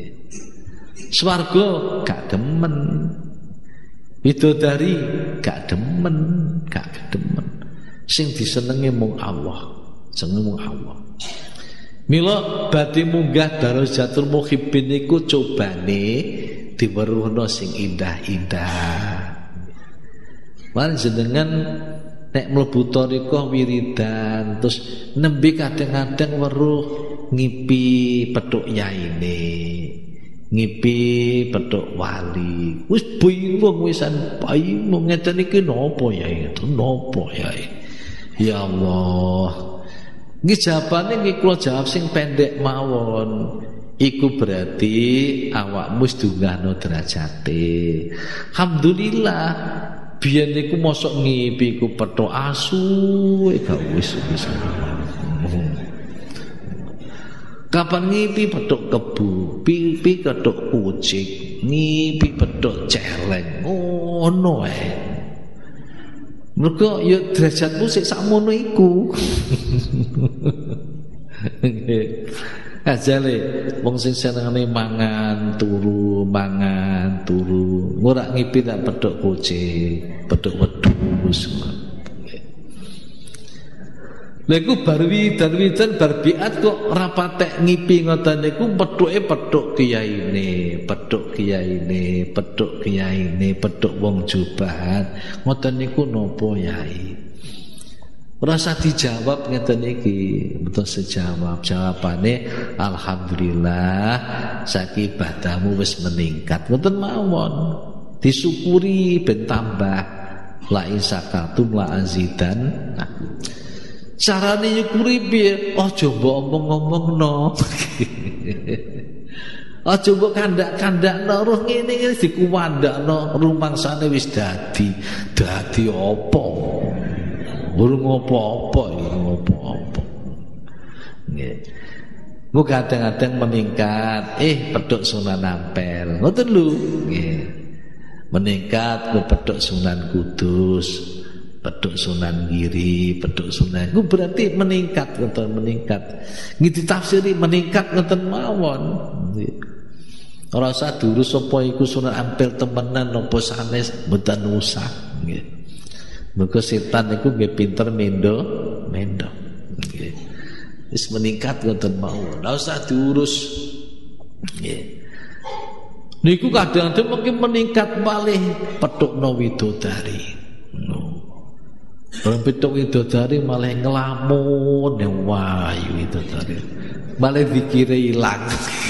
Swarga gak demen. Bidadari gak demen, gak demen. Sing disenengi mung Allah, seneng mung Allah. Mila badhe munggah darajatul muhibbin niku cobane diweruhno sing indah-indah. Lan jenengan nek mlebu thariqah wiridan terus nembe kadang-kadang weruh ngipi petuk yaine, ngipi petuk wali. Wis bingung wisan bingung ngeten iki napa ya itu napa ya. Ya Allah. Nggih jawabane nggih kula jawab sing pendek mawon. Iku berarti awakmu wis dunggahno derajate. Alhamdulillah. Biyen niku mosok ngipi ku petuk asu gak wis wis. Kapan ngipi petuk kebu, pipi petuk kucing, ngipi petuk celeng. Ngono ae. Mergo ya derajatmu sik sakmono iku. Ajale wong sing senengane mangan turu, mangan turu, ora ngipi tak petuk kucing, petuk wedhus. Lha iku bar wiridan bar biat kok ora patek ngipi ngoten niku pethuke pethuk kiyaine, pethuk kiyaine, pethuk kiyaine, pethuk wong jubahan. Ngoten niku napa yai? Ora usah dijawab ngeten iki, betul sejawab. Jawabane alhamdulillah saiki ibadahmu wis meningkat. Ngoten mawon. Disyukuri ben tambah. La in syakartum la azidan. Nah, carane nyukuri piye? Aja mbok omong-omongno. Aja mbok kandak-kandakno roh ngene iki dikuwandakno rumangsane wis dadi. Dadi apa? Burung apa-apa iki apa-apa. Nggih. Ku kadang-kadang meningkat, eh pedhok Sunan Ampel. Ngoten lho, nggih. Meningkat ku pedhok Sunan Kudus. Pedhuk Sunan Giri, pedhuk Sunan. Ku berarti meningkat, ngoten meningkat. Nggih ditafsiri meningkat ngoten mawon. Ora usah dulu sapa iku Sunan Ampel temenan napa sanes mboten usah nggih. Mergo setan iku nggih pinter mendo, mendo. Nggih. Wis meningkat ngoten mawon. Ora usah diurus. Nggih. Niku kadang-kadang mungkin meningkat malih pedhukna widodari. Orang pituk widodari malah ngelamun yang wayu widodari malah dikira hilang.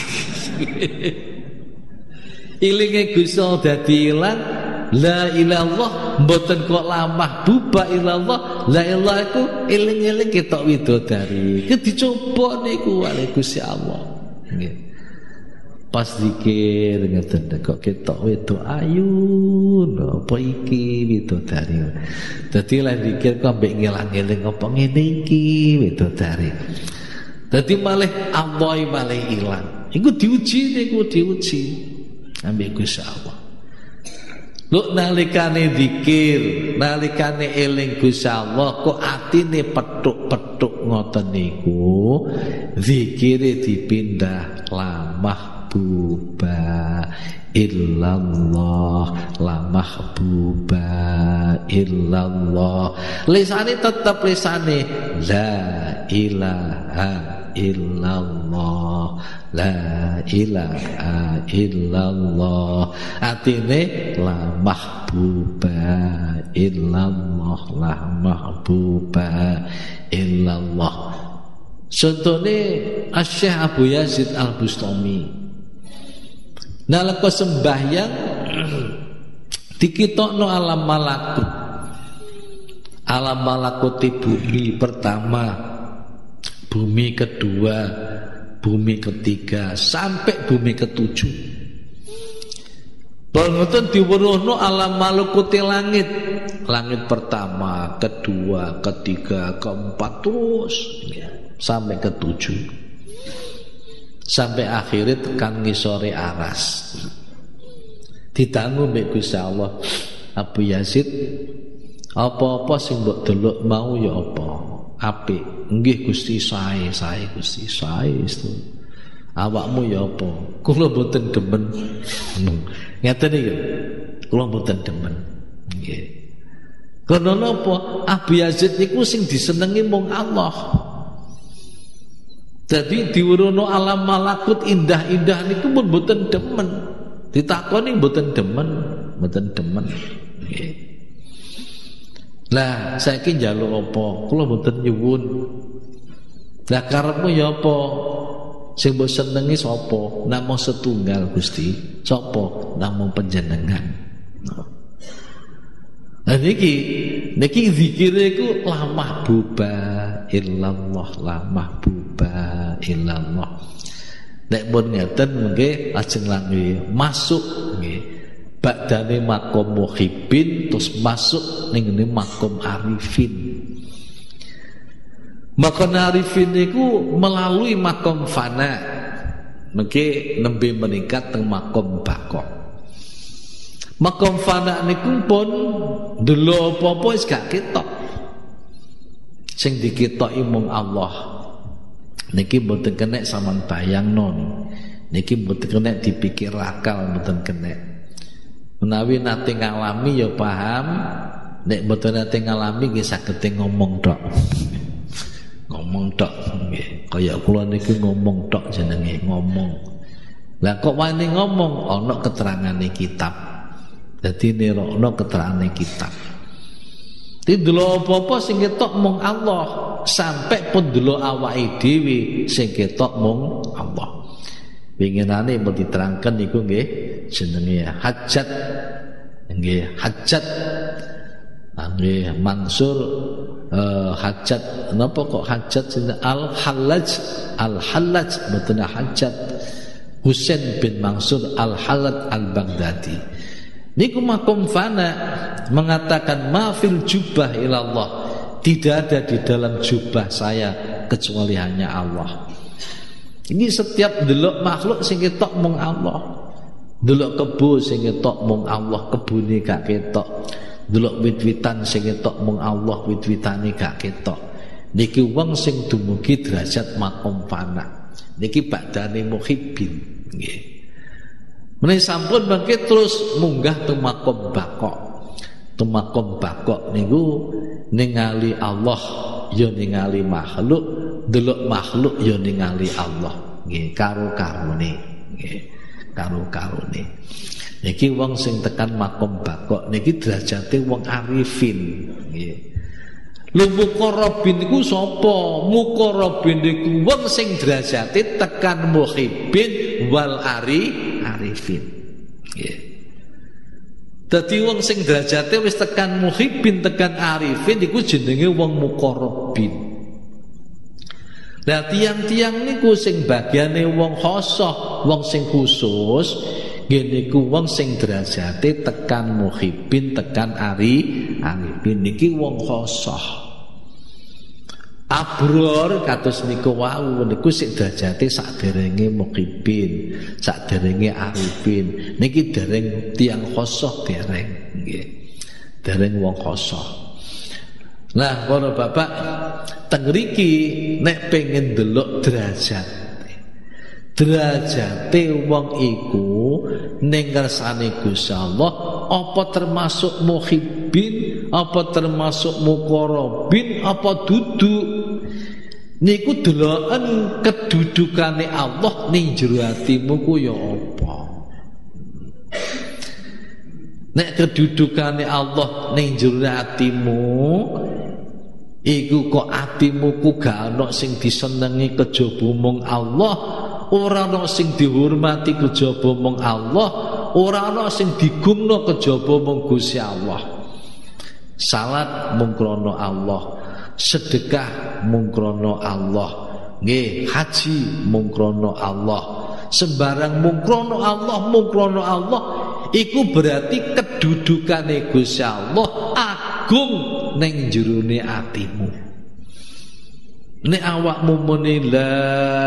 Ilinge Gusti dadi ilang. La ilallah mboten kok lamah buba ilallah. La ilallah iku eling-eling ketok widodari. Ki dicoba niku kali Gusti Allah. Nggih. Pas zikir ngeten kok ketok wedok ayu apa iki widodari. Dadi lek zikir kok ambek ngelang-eling apa ngene iki widodari. Dadi malah Allah malah ilang. Iku diuji niku diuji ambek Gusti Allah. Lho nalikane zikir, nalikane eling Gusti Allah kok atine petuk-petuk ngoten niku, zikire dipindah lamah buba illallah la mahbuba illallah. Lisane tetep lisane la ilaha illallah la ilaha illallah. Atine la mahbuba illallah la mahbuba illallah. Contohnya Syekh Abu Yazid Al-Bustami nalika sembahyang dikitokno alam malakut. Alam malakut bumi pertama, bumi kedua, bumi ketiga sampai bumi ketujuh. Bangunan diweruhno alam malakut langit. Langit pertama, kedua, ketiga, keempat terus ya, sampai ketujuh. Sampai akhirnya tekan ngisore aras. Ditanggung mbek Gusti Allah, Abu Yazid, apa-apa sing mbok delok mau ya apa? Apik. Nggih Gusti, sae, sae Gusti, sae itu. Awakmu ya apa? Kula mboten demen. Ngeten iki. Kula mboten demen. Nggih. Karena napa? Abu Yazid niku sing disenengi mung Allah. Jadi diwurono alam malakut indah-indah niku pun mboten demen. Ditakoni mboten demen, mboten demen. Nggih. Lah saiki njaluk apa? Kula mboten nyuwun. Lah karepmu ya apa? Sing mbok senengi sapa? Namung setunggal Gusti. Sapa? Namung panjenengan. Nah niki niki zikire iku la mahbuba illallah la mahbuba illallah. Nek pun ngeten nggih lajeng langgih masuk nggih badane makom muhibbin terus masuk ning ngene makom arifin. Makom arifin niku melalui makom fana mengke nembe meningkat teng makom baqo. Makom fana niku pun delok apa-apa wis gak ketok. Sing diketoki mung Allah. Niki mboten kenek sampean bayangno. Niki mboten kenek dipikir akal, mboten kenek. Menawi nate ngalami ya paham, nek mboten nate ngalami nggih saged ngomong tok. ngomong tok nggih. Kaya kula niki ngomong tok jenenge ngomong. Lah kok wani ngomong ana keterangane kitab. Dadi nerokno keterangane kitab. Delok apa-apa sing ketok mung Allah, sampai pun delok awake dhewe sing ketok mung Allah. Winginane mau diterangkan niku nggih jenenge hajat. Nggih, hajat. Nggih, Mansur uh, hajat. Napa kok hajat Al-Hallaj? Al-Hallaj mboten hajat. Husain bin Mansur Al-Hallaj Al-Baghdadi. Niku makom fana mengatakan mafil jubah ilallah. Tidak ada di dalam jubah saya kecuali hanya Allah. Ini setiap delok makhluk sing ketok mung Allah. Delok kebo sing ketok mung Allah, kebune gak ketok. Delok wit-witan sing ketok mung Allah, wit-witane gak ketok. Niki wong sing dumugi derajat makom fana. Niki badane muhibbin nggih. Menawi sampun mangke terus munggah tu makom bakok. Tu makom bakok niku ningali Allah ya ningali makhluk, delok makhluk ya ningali Allah nggih, karo-karone nggih, karo-karone. Niki wong sing tekan makom bakok niki derajate wong arifin nggih. Lho muqarrabin niku sapa? Muqarrabin niku wong sing derajate tekan muhibbin wal ari arifin nggih. Dadi wong sing derajate wis tekan muhibbin tekan arifin iku jenenge wong muqarrabin. Lah tiang-tiang niku sing bagiane wong khosoh, wong sing khusus, nggih niku wong sing derajate tekan muhibbin tekan ari arifin niki wong khosoh. Abror kados niku wau niku sik derajate saderenge muhibbin, saderenge arifin. Niki dereng tiang khosoh dereng nggih. Dereng wong khosoh. Nah, para bapak teng mriki nek pengen delok derajat. Derajate wong iku ning kersane Gusti Allah apa termasuk muhibbin, apa termasuk muqarrabin, apa dudu. Niku deloken kedudukane Allah ning jero atimu ku ya apa. Nek kedudukane Allah ning jero atimu iku kok atimu ku gak ana sing disenengi kejaba mung Allah, ora ana sing dihormati kejaba mung Allah, ora ana sing digumno kejaba mung Gusti Allah. Salat mung krana Allah, sedekah mung krana Allah, nggih, haji mung krana Allah. Sembarang mung krana Allah, mung krana Allah iku berarti kedudukane Gusti Allah agung ning jerone atimu. Nek awakmu muni la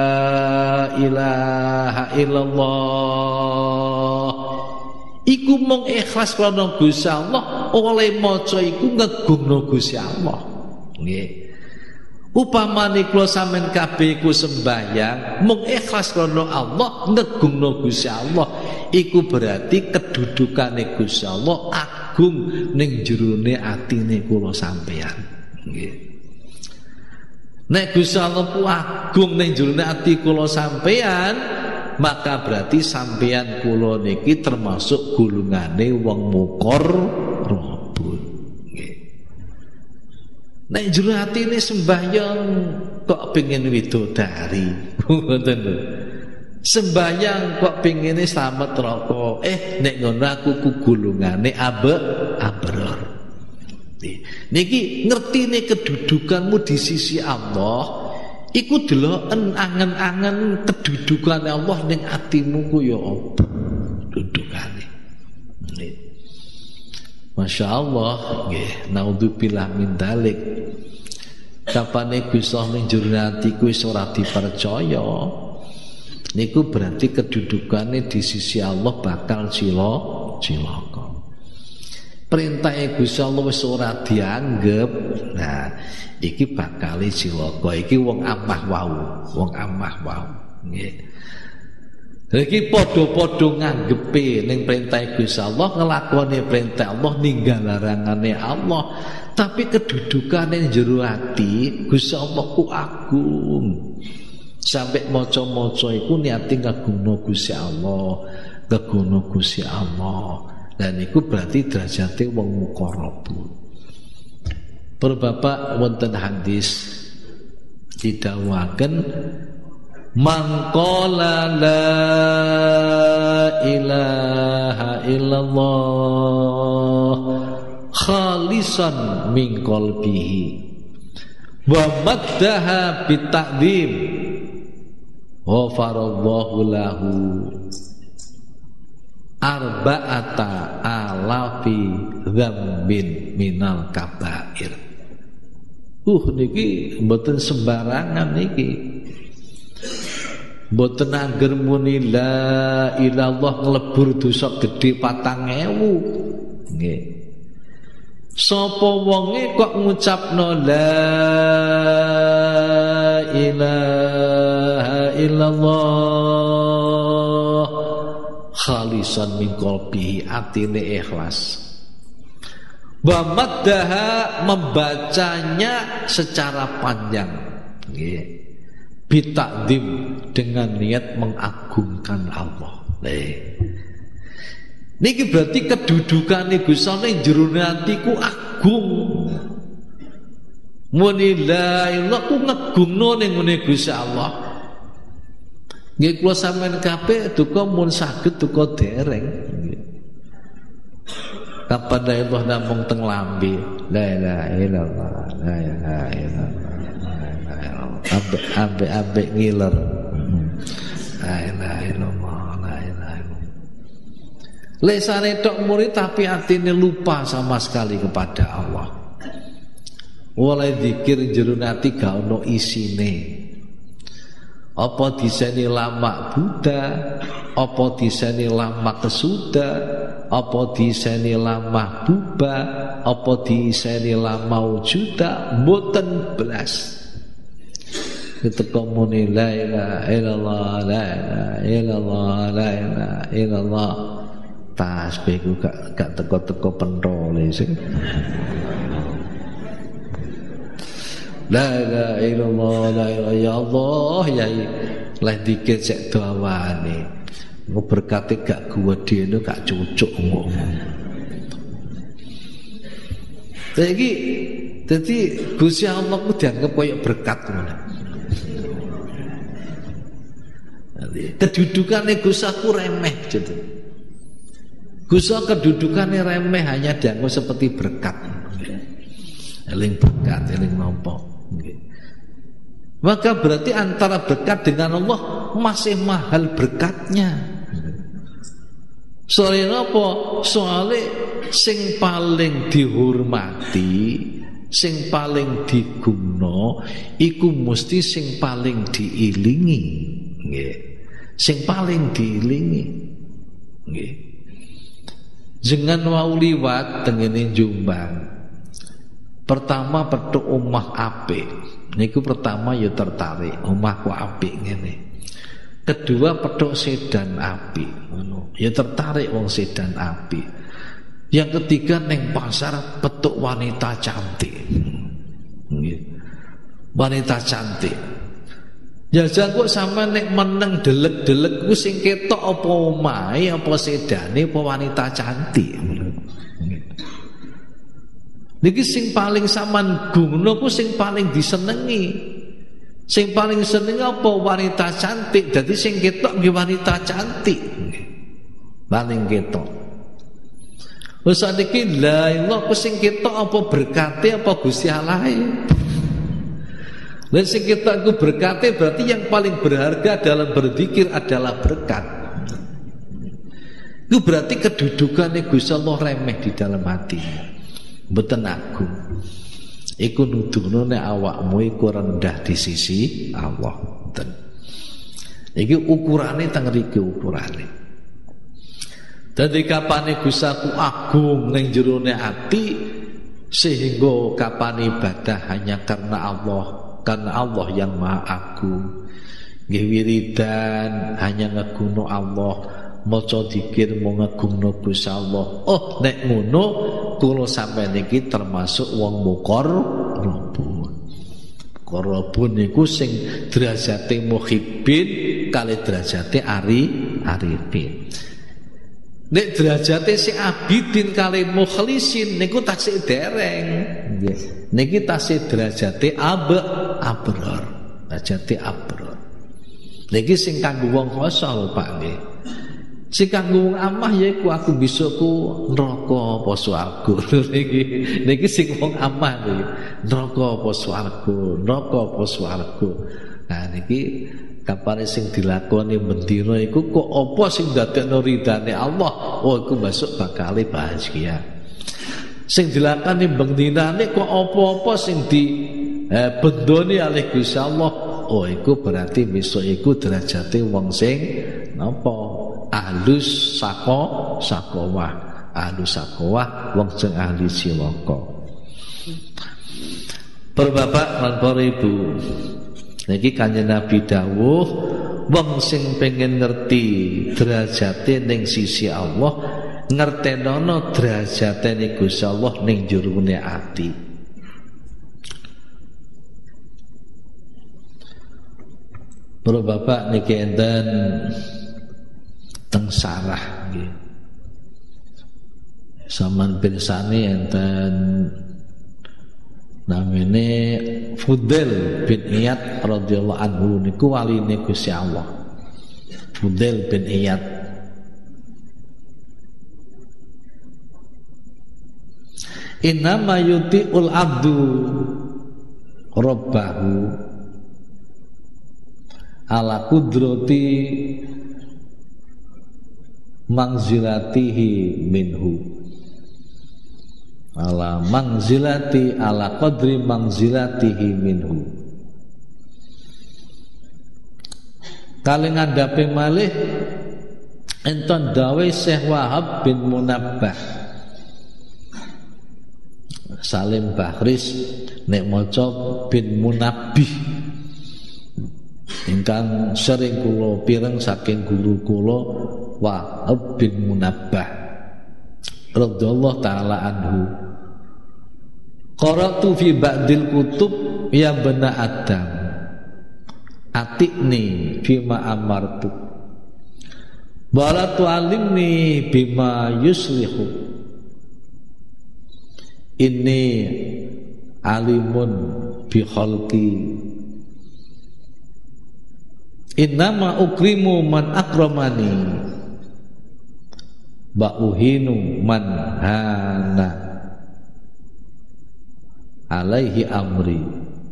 ilaha illallah iku mung ikhlas krana Gusti Allah, oleh maca iku ngegungno Gusti Allah nggih. Upamane kula sampean kabeh iku sembahyang mung ikhlas krana Allah, ngegungno Gusti Allah, iku berarti kedudukane Gusti Allah agung ning jerone atine kula sampean nggih. Nek Gusti Allah ku agung ning jerone ati kula sampean, maka berarti sampean kula niki termasuk golongane wong muqarrabun. Nek jero atine sembahyang kok pengen widodari, ngoten lho. Sembahyang kok pengene slamet neraka. Eh nek ngono aku ku golongane abe abror. Niki ngertine kedudukanmu di sisi Allah, iku deloken angen-angen kedudukane Allah ning atimu ku ya apa dudukane. Nggih. Masya Allah, nggih, naudzubillah min dzalik. Kapane Gusti Allah ning jero atiku wis ora dipercaya, niku berarti kedudukane di sisi Allah bakal cila cilaka. Perintah Gusti Allah wis ora dianggep. Nah, iki bakal cilaka. Iki wong amah wau, wong amah wau, nggih. Iki padha-padha nganggepe ning perintah Gusti Allah, nglakoni perintah Allah, ninggal larangane Allah. tapi kedudukane jero ati Gusti Allah ku agung. Sampai maca-maca iku niati ngagungno Gusti Allah, ngagungno Gusti Allah. Dan iku berarti derajate wong muqarrabun. Para bapak wonten hadis didhawuhaken man qala la ilaha illallah khalisan min qalbihi wa maddaha bita'dzim ghafarallahu lahu arba'ata alafi dzambin minal kabair. Uh niki mboten sembarangan niki. Mboten angger muni la ilallah nglebur dosa gedhe patang ewu. Nggih. Sapa wonge kok ngucapno la ilaha illallah khalisan min qalbihi, atine ikhlas. Wa maddaha, membacanya secara panjang, nggih, bitakdim, dengan niat mengagungkan Allah. Nih, niki berarti kedudukane Gusti Allah jero atiku agung. Muni la ilaha ku ngegungno ning ngene Gusti Allah. Nggih kula sampeyan kabeh duka mun saged duka dereng. Kapan la ilaha namung teng lambe. La ilaha illallah, la ilaha illallah. Ambek-ambek ngiler. La ilaha illallah, la ilaha illallah. Lesane tok murid tapi atine lupa sama sekali kepada Allah. Oleh zikir jero ati gak ono isine. Apa diseni lama Buddha, apa diseni lama kesuda, apa diseni lama buba, apa diseni lama wujuda, mboten belas. Ketika muni la ilaha illallah, la ilaha illallah, la ilaha illallah, tasbih ku gak gak teko-teko pentole sing. La ilaha illallah, la ilaha ya Allah, ya lah dikit sek dawane. Ngo berkate gak gedene gak cucuk ngomong. Dadi dadi Gusti Allah ku dianggap koyo berkat ngono. Kedudukane Gusti aku remeh jadi. Gusti kedudukane remeh hanya dianggap seperti berkat. Eling berkat, eling nopo. Maka berarti antara berkat dengan Allah masih mahal berkatnya. Soalnya apa? Soalnya sing paling dihormati, sing paling digumno, iku mesti sing paling diilingi. Nggih. Sing paling diilingi. Nggih. Jangan wau liwat tengene Jombang. Pertama petuk omah apik. Niku pertama ya tertarik, omahku apik ngene. Kedua petuk sedan apik, ngono. Ya tertarik wong sedan apik. Yang ketiga neng pasar petuk wanita cantik. Nggih. Wanita cantik. Jajal kok sampean nek meneng delek-delek ku sing ketok apa omahe, apa sedane, apa wanita cantik. Niki sing paling sampean gungno ku sing paling disenengi. Sing paling seneng apa wanita cantik. Dadi sing ketok nggih wanita cantik. Paling ketok. Wis niki la ilaha ku sing ketok apa berkate apa Gusti Allah. Dan sing ketok ku berkate berarti yang paling berharga dalam berzikir adalah berkat. Itu berarti kedudukannya Gusti Allah remeh di dalam hati. Mboten agung. Iku nuduhno nek awakmu iku rendah di sisi Allah. Mboten. Iki ukurane teng mriki ukurane. Dadi kapane Gusti aku agung ning jerone ati sehingga kapan ibadah hanya karena Allah, karena Allah yang Maha Agung. Nggih wiridan hanya ngagungno Allah. Maca zikir mau ngagungno Gusti Allah. Oh nek ngono kula sampeyan iki termasuk wong muqarrabun. Muqarrabun niku sing derajate muhibbin kali derajate ari arifin. Nek derajate sing abidin kali mukhlisin niku tasih dereng. Nggih. Niki tasih derajate ab abror. Derajate abror. Niki sing kanggo wong khoso lho Pak nggih. Sing kanggo wong amah yaiku aku besokku neraka apa swarga. Niki niki sing wong amah niki. Neraka apa swarga, neraka apa swarga. Nah niki kapane sing dilakoni bendina iku kok apa sing dadekno ridane Allah? Oh iku masuk bakal bahagia. Sing dilakoni bendinane kok apa-apa sing di eh, bendoni alih Gusti Allah. Oh iku berarti besok iku derajate wong sing napa? Ahlus sako sakowah, ahlus sakowah wong sing ahli cilaka. Berbapak lan para ibu, niki Kanjeng Nabi dawuh, wong sing pengen ngerti derajate ning sisi Allah, ngertenono derajate ning Gusti Allah ning jerone ati. Berbapak niki enten teng sarah nggih. Saman pirsani enten namine Fudail bin Iyad radhiyallahu anhu niku waline Gusti Allah. Fudail bin Iyad. Innama yuti'ul abdu rabbahu ala kudrati mangzilatihi minhu, ala mangzilati ala qadri mangzilatihi minhu. Kali ngandhape malih enten dawuh Syekh Wahab bin Munabbah Salim Bahris nek maca bin Munabbih ingkang sering kula pireng saking guru kula Wahab bin Munabbah radhiyallahu taala anhu. Qara'tu fi ba'dil kutub ya bana Adam atikni fima amartu wala tu'alimni bima yuslihu inni alimun bi khalqi innama ukrimu man akramani ba'uhinu man hana alaihi amri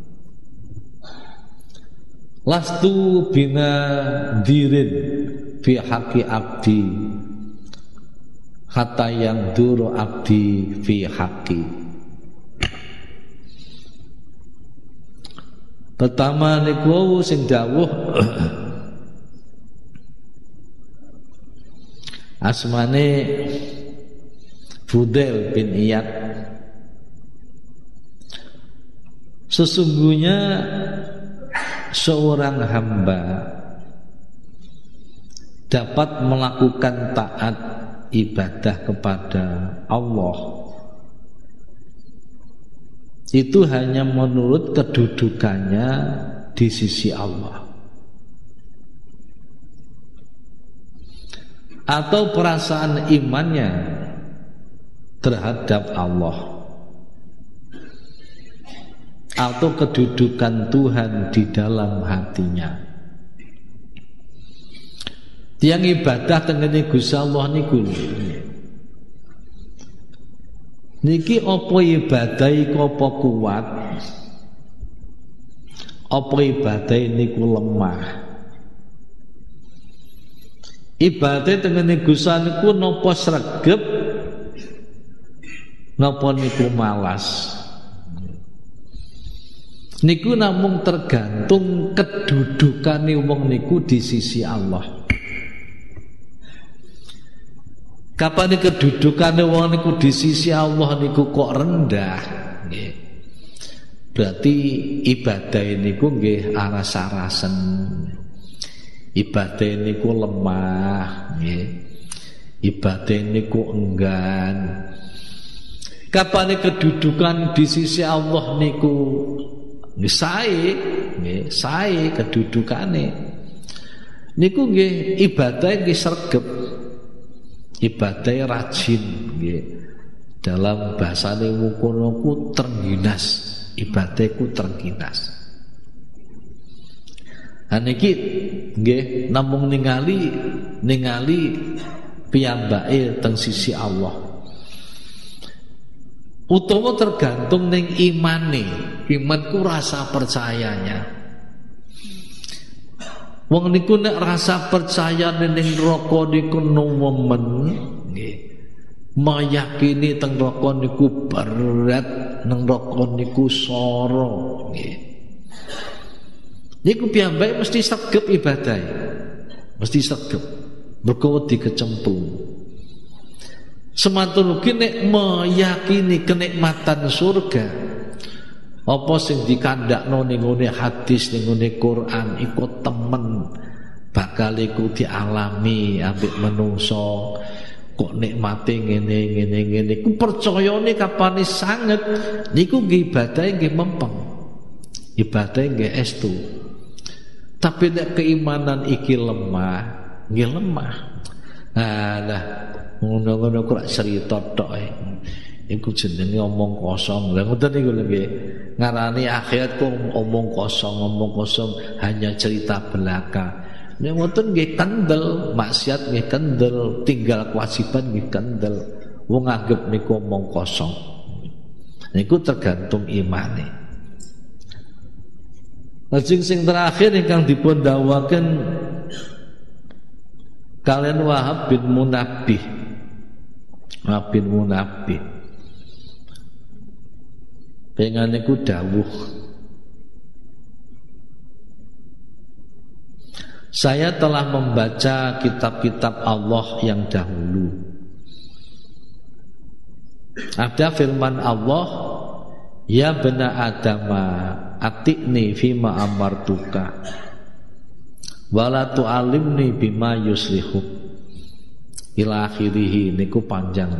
lastu bina dirin fi haqi abdi hatta yang duru abdi fi haqi. Pertama niku sing dawuh asmane Fudail bin Iyad. Sesungguhnya seorang hamba dapat melakukan taat ibadah kepada Allah itu hanya menurut kedudukannya di sisi Allah atau perasaan imannya terhadap Allah atau kedudukan Tuhan di dalam hatinya. Tiang ibadah tengene Gusti Allah niku niki apa ibadah iku apa kuat, apa ibadah niku lemah. Ibadah tengene Gusti niku napa sregep napa niku malas. Niku namung tergantung kedudukane wong niku di sisi Allah. Kapan kedudukane wong niku di sisi Allah niku kok rendah, nggih. Berarti ibadah niku nggih aras-arasen. Ibadah niku lemah, nggih. Ibadah niku enggan. Kapane kedudukan di sisi Allah niku nggih sae, nggih sae kedudukane. Niku nggih ibadah nggih sregep. Ibadah rajin nggih. Dalam bahasane mukono ku terengginas, ibadahku terengginas. Ha niki nggih namung ningali ningali piyambake teng sisi Allah. Utawa tergantung ning imane, imanku rasa percayanya. Wong niku nek rasa percaya ning neraka niku nemen nggih. Mayakini teng neraka niku berat, nang neraka niku sara nggih. Niku piyambake mesti sregep ibadah. Mesti sregep. Mergo wedi kecemplung. Semantun ugi nek meyakini kenikmatan surga, apa sing dikandakno ning ngene hadis ning ngene Quran iku temen bakal iku dialami ambek menungso. Kok nikmate ngene ngene ngene ku percayane kapane sanget niku nggih ibadah nggih mempeng. Ibadah nggih estu. Tapi nek keimanan iki lemah, nggih lemah. Nah, ngono-ngono kok cerita tok e. Iku jenenge omong kosong. Lah ngoten niku lho nggih. Ngarani akhirat kok omong kosong, omong kosong hanya cerita belaka. Nek ngoten nggih kendel, maksiat nggih kendel, tinggal kewajiban nggih kendel. Wong anggap niku omong kosong. Niku tergantung imane. Lajeng sing terakhir ingkang dipun dawuhaken kalian Wahab bin Munabbih. Wahab bin Munabbih. Pengane ku dawuh. Saya telah membaca kitab-kitab Allah yang dahulu. Ada firman Allah, ya bena Adama, atikni fima amartuka, wala tu'alimni bima yuslihu. Ila akhirih, niku panjang.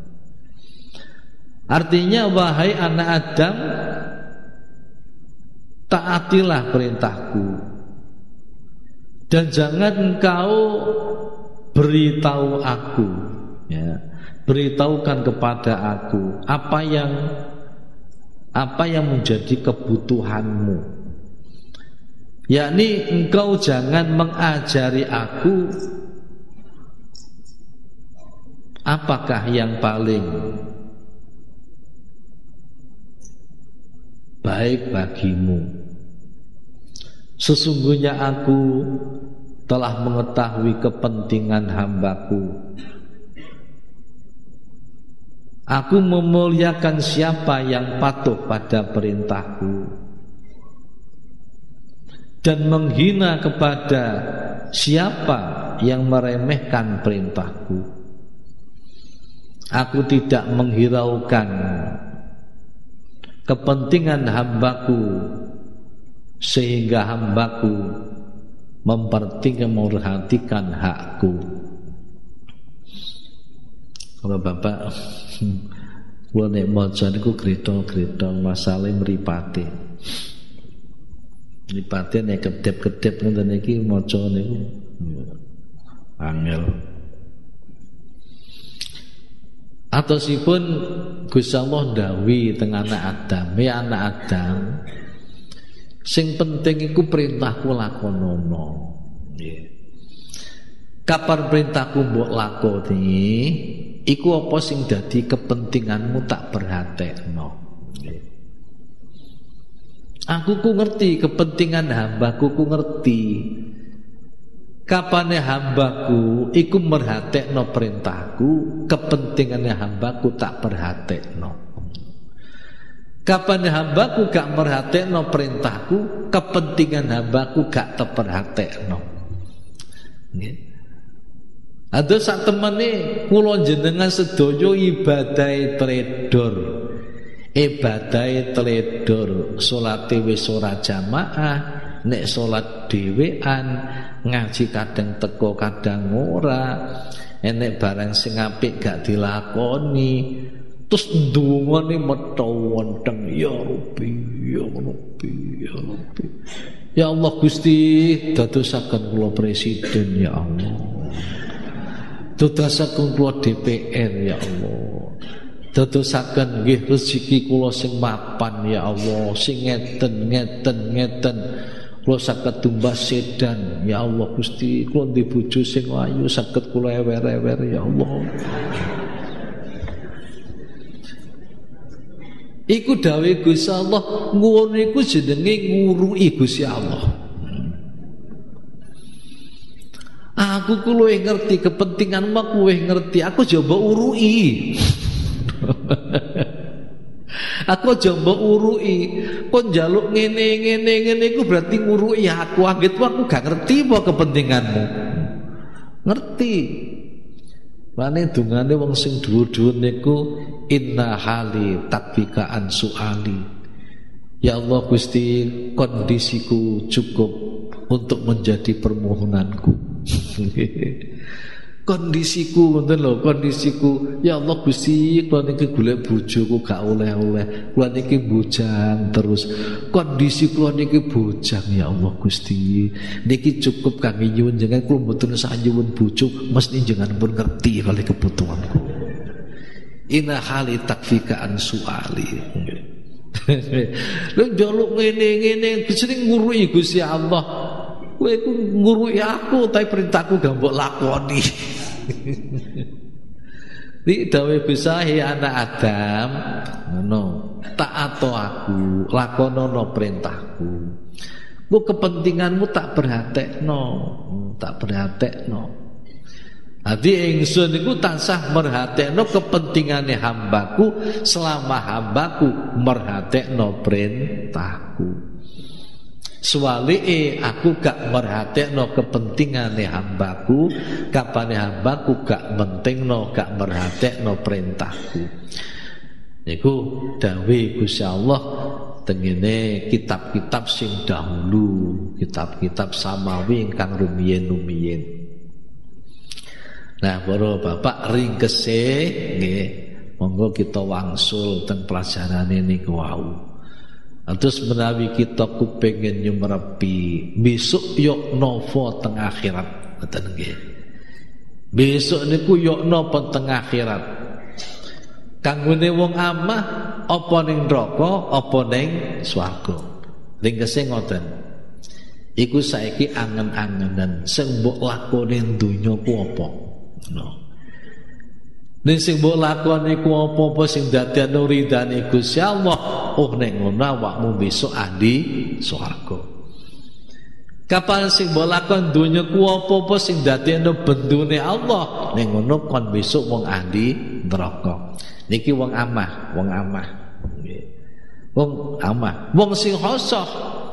Artinya wahai anak Adam, taatilah perintahku dan jangan engkau beritahu aku, ya, beritahukan kepada aku apa yang apa yang menjadi kebutuhanmu. Yakni engkau jangan mengajari aku apakah yang paling baik bagimu. Sesungguhnya aku telah mengetahui kepentingan hambaku. Aku memuliakan siapa yang patuh pada perintahku dan menghina kepada siapa yang meremehkan perintahku. Aku tidak menghiraukan kepentingan hambaku sehingga hambaku memperhatikan memperhatikan hakku. Kalau bapak kula nek maca niku grita-grita masalah mripate. Mripate nek kedep-kedep ngoten iki maca niku angel. Atosipun Gusti Allah ndhawuhi teng anak Adam, ya anak Adam, sing penting iku perintahku lakonono. Nggih. Kapan perintahku mbok lakoni, iku apa sing dadi kepentinganmu tak perhatekno. Nggih. Aku ku ngerti kepentingan hambaku, ku ngerti. Kapane hambaku iku merhatekno perintahku, kepentingannya hambaku tak perhatekno. Kapan hambaku gak merhatekno perintahku, kepentingan hambaku gak terperhatekno. Nggih. Ada sak temene kula jenengan sedaya ibadahe tledor. Ibadahe tledor, salate wis ora jamaah, nek salat dhewean, ngaji kadang teko kadang ora, enek barang sing apik gak dilakoni, Terus ndungane metu wonten, ya Rabbi, ya Rabbi, ya Rabbi. Ya Allah Gusti, dadosaken kula presiden ya Allah. Dadosaken kula D P R ya Allah. Dadosaken nggih rezeki kula sing mapan ya Allah, sing ngeten ngeten ngeten. Kula saged tumbas sedan ya Allah Gusti, kula ndek bojo sing ayu saged kula ewer-ewer ya Allah. Iku dawuh Gusti Allah, ngono iku jenenge nguruki Gusti Allah. Aku ku luwih ngerti kepentinganmu, aku luwih ngerti. Aku coba uruki. Aku coba uruki. Kon njaluk ngene ngene ngene iku berarti nguruki aku. Anggit aku gak ngerti apa kepentinganmu. Ngerti. Mane dungane wong sing dhuwur-dhuwur niku inna hali takfikaan suali. Ya Allah Gusti, kondisiku cukup untuk menjadi permohonanku. Kondisiku ngoten lho, kondisiku. Ya Allah Gusti, kula niki golek bojoku gak oleh-oleh. Kula niki bujang terus. Kondisi kula niki bujang ya Allah Gusti. Niki cukup kangge nyuwun jenengan, kula mboten usah nyuwun bojo, mesti jenengan pun ngerti kali kebutuhanku. Inna hali takfikaan suali. Lha njaluk ngene-ngene sering nguruki Gusti Allah. Kowe ku nguruki aku, tapi perintahku gak mbok lakoni. Di dawuh Gusti anak Adam, ngono, taat aku, lakonono perintahku. Ku kepentinganmu tak perhatekno, tak perhatekno. Adi ingsun iku tansah merhatekno kepentingane hambaku selama hambaku merhatekno perintahku. Suwalike aku gak merhatekno kepentingane hambaku, kapane hambaku gak mentingno, gak merhatekno perintahku. Niku dawuh Gusti Allah tengene kitab-kitab sing dahulu, kitab-kitab samawi ingkang rumiyin-rumiyin. Nah, para bapak ringkese nggih, monggo kita wangsul teng pelajarane niku wau. Terus menawi kita kepengin nyumrepi besok yok novo teng akhirat, ngoten nggih. Besok niku yok nopo teng akhirat. Kanggone wong amah apa ning neraka, apa ning swarga. Ringkese ngoten. Iku saiki angen-angenan sing mbok lakoni donya ku apa? No. Ning sing mbok lakoni ku apa-apa sing dadekno ridane Gusti Allah, oh nek ngono awakmu besok ahli swarga. Kapan sing mbok lakon donya ku apa-apa sing dadekno bendune Allah, nek ngono kon besok wong ahli neraka. Niki wong amah, wong amah. Nggih. Wong amah, wong sing khosoh.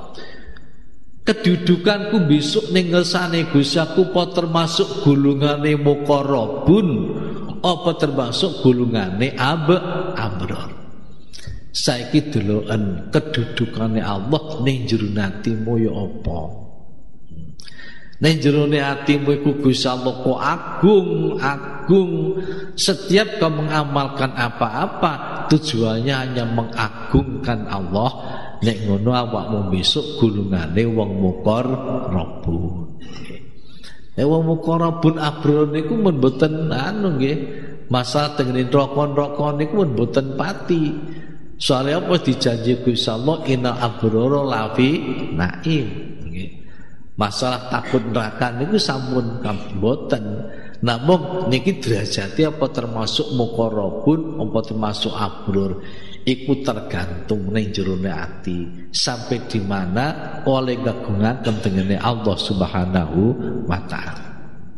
Kedudukanku besok ning ngersane Gusti aku apa termasuk golongane muqarrabun, apa termasuk golongane ab abrar. Saiki deloken kedudukane Allah ning jero atimu ya apa? Ning jero atimu iku Gusti Allah kok agung, agung. Setiap kau mengamalkan apa-apa tujuannya hanya mengagungkan Allah. Nek ngono awakmu besok gulungane wong muqarrabun. Eh wong muqarrabun abrar niku mun mboten anu nggih. Masalah teng neraka-neraka niku mun mboten pati. Soale apa dijanji Gusti Allah inna abrara lafi naim nggih. Masalah takut neraka niku sampun mboten. Namun niki derajate apa termasuk muqarrabun apa termasuk abrar. Iku tergantung ning jerone ati sampai di mana oleh kagungan tengene Allah Subhanahu wa taala.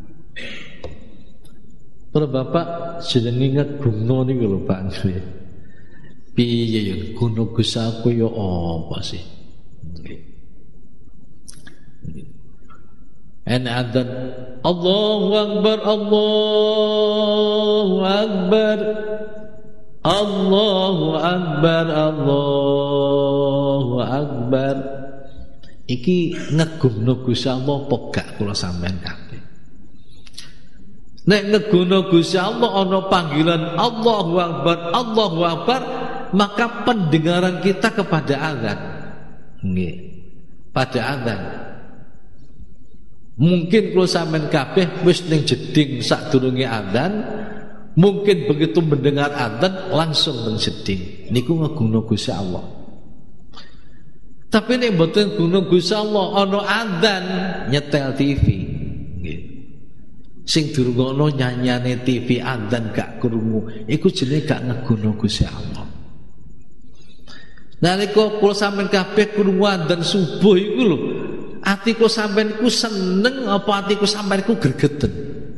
Para bapak jenenge ngegungno niku lho Pak nggih. Piye ya kuno Gusti aku ya apa sih? Nggih. En adzan Allahu akbar, Allahu akbar. Allahu akbar, Allahu akbar. Iki ngegumno Gusti Allah apa gak kula sampean kabeh. Nek ngegono Gusti Allah ana panggilan Allahu Akbar, Allahu Akbar, maka pendengaran kita kepada azan. Nggih. Pada azan. Mungkin kalau sampean kabeh wis ning jeding sadurunge azan, mungkin begitu mendengar azan langsung ning jeding. Niku ngegono Gusti Allah. Tapi nek mboten gunung Gusti Allah ana azan nyetel T V. Nggih. Sing dirungokno nyanyane T V azan gak krungu, iku jenenge gak ngegono Gusti Allah. Nalika kula sampean kabeh krungu azan subuh iku lho, atiku sampean iku seneng apa atiku sampean iku gregeten?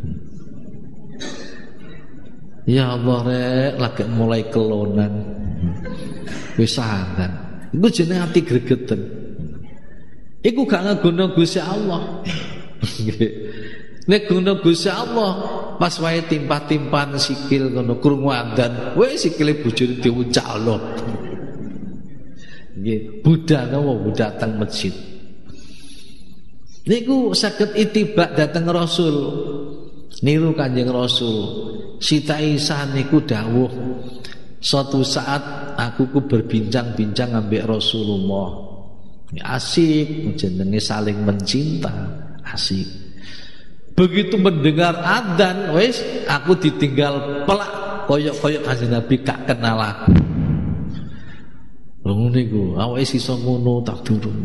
Ya Allah rek, lagi mulai kelonan. Wis azan. Iku jenenge ati gregeten. Iku gak ngegono Gusti Allah. Nek gono Gusti Allah pas wae timpah-timpahan sikil ngono krungu adzan, wis sikile bojone diuncalno. Nggih, budal napa budal teng masjid. Niku saged itibak dateng Rasul. Niru Kanjeng Rasul. Sita Isa niku dawuh, suatu saat aku ku berbincang-bincang ambek Rasulullah. Asik, jenenge saling mencinta, asik. Begitu mendengar adzan, wis aku ditinggal pelak koyok-koyok Kanjeng Nabi gak kenal aku. Lha niku, awake iso ngono tak durung.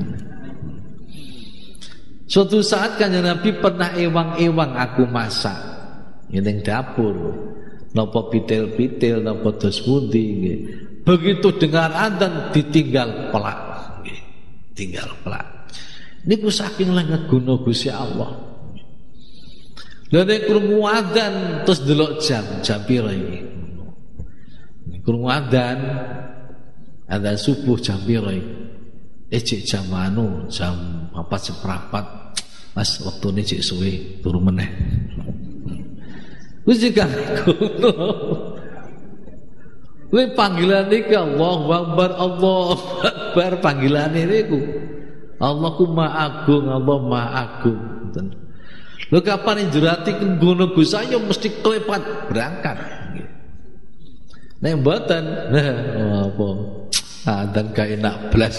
Suatu saat Kanjeng Nabi pernah ewang-ewang aku masak ning dapur. Napa pitil-pitil, napa dos pundi nggih. Begitu dengar adzan ditinggal pelak nggih. Tinggal pelak. Niku saking ngegono Gusti Allah. Lha nek krungu adzan terus delok jam, jam pira iki? Krungu adzan, adzan subuh jam pira iki? Eh cek jam anu, jam apa seprapat. Mas wektune cek suwe turu meneh. Wis jika ngono. Kuwi panggilan iki Allahu Akbar, Allahu Akbar panggilane niku. Allahku Maha Agung, Allah Maha Agung. Lho kapan njurati ngono Gus ayo mesti klepat berangkat. Nek mboten, nah apa? Adzan gak enak blas.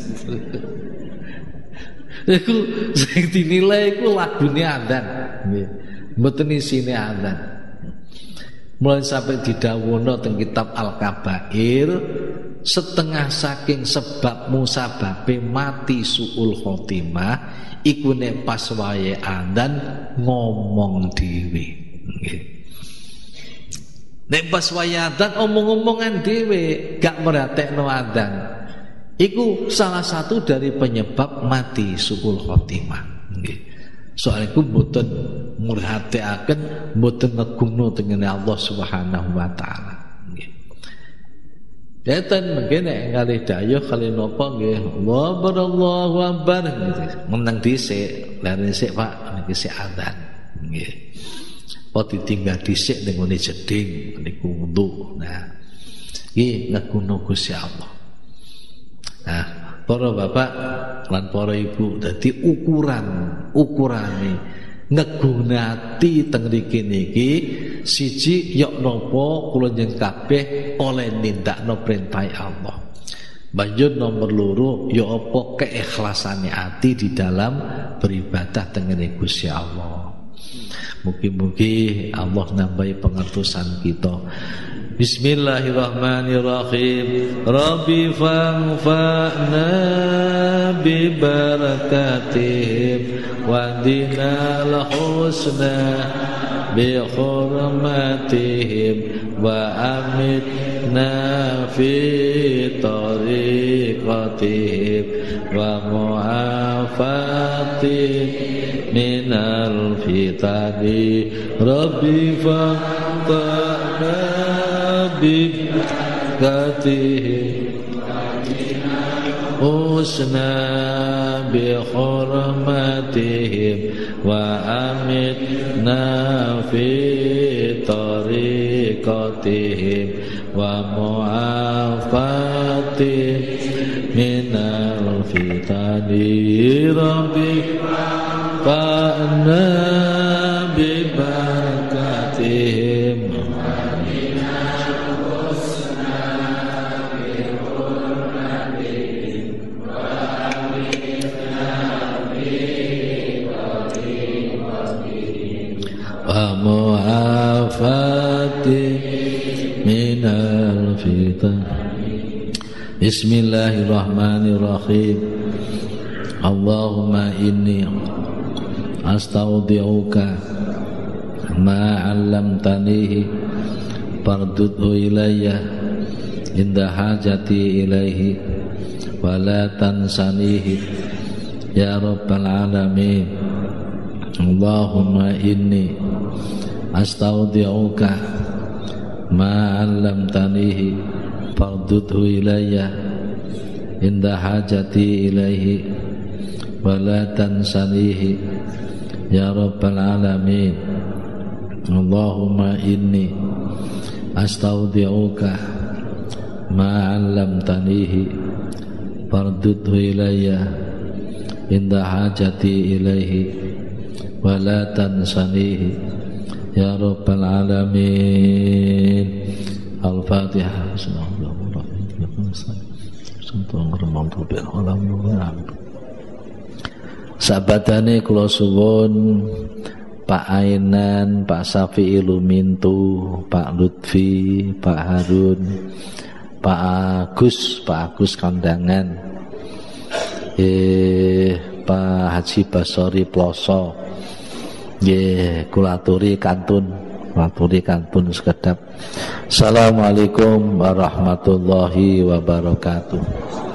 Iku sing dinilai iku lagune adzan. Nggih. Mboten isine adzan. Mulai sampai didhawuhna teng kitab Al-Kabair, setengah saking sebab musababe mati suul khotimah iku nek pas wae adzan ngomong dhewe. Nggih. Nek pas wae adzan omong-omongan dhewe, gak merhatekno adzan. Iku salah satu dari penyebab mati suul khotimah. Nggih. Soal iku mboten merhatekaken, mboten ngegungno tengene Allah Subhanahu wa taala. Nggih. Deten mengkene kalih dayuh kalih napa nggih. Allahu Allahu Akbar meneng dhisik, lha dhisik Pak niki sik adzan. Nggih. Apa ditinggal dhisik ning ngene jeding niku wudu. Nah. Iki ngaguno Gusti Allah. Nah, para bapak lan para ibu dadi ukuran ukurane ngegunati teng mriki niki siji yok napa kula njenengan kabeh oleh nindakno perintah Allah. Banjur nomor loro ya apa keikhlasane ati di dalam beribadah teng Gusti Allah. Mugi-mugi Allah nambahi pengertosan kita. Bismillahirrahmanirrahim. Rabbi fanfa'na bi barakatihim wa dinal husna bi hurmatihim wa amitna fi tariqatihim wa mu'afatihim minal fitani. Rabbi fanfa'na بِبَرَكَاتِهِمْ husna bi hurmatihim wa amitna fi tariqatihim wa mu'afatihim minal fitani. Rabbi fa'na bi barakatihim wa mu'afati minal fitan. Bismillahirrahmanirrahim. Allahumma inni astaudi'uka ma 'allamtanihi fardudhu ilayya inda hajati ilaihi wa la tansanihi ya rabbal alamin. Allahumma inni astaudi'uka ma 'allamtanihi fardudhu ilayya inda hajati ilaihi wa la tansanihi ya rabbal alamin. Allahumma inni astaudi'uka ma 'allamtanihi fardudhu ilayya inda hajati ilaihi wa la tansanihi ya rabbal alamin. Al-Fatihah. Sabadane kula suwun Pak Ainan, Pak Safi'i Lumintu, Pak Lutfi, Pak Harun, Pak Agus, Pak Agus Kandangan, eh, Pak Haji Basori Ploso, eh, kulaturi kantun, kulaturi kantun sekedap. Assalamualaikum warahmatullahi wabarakatuh.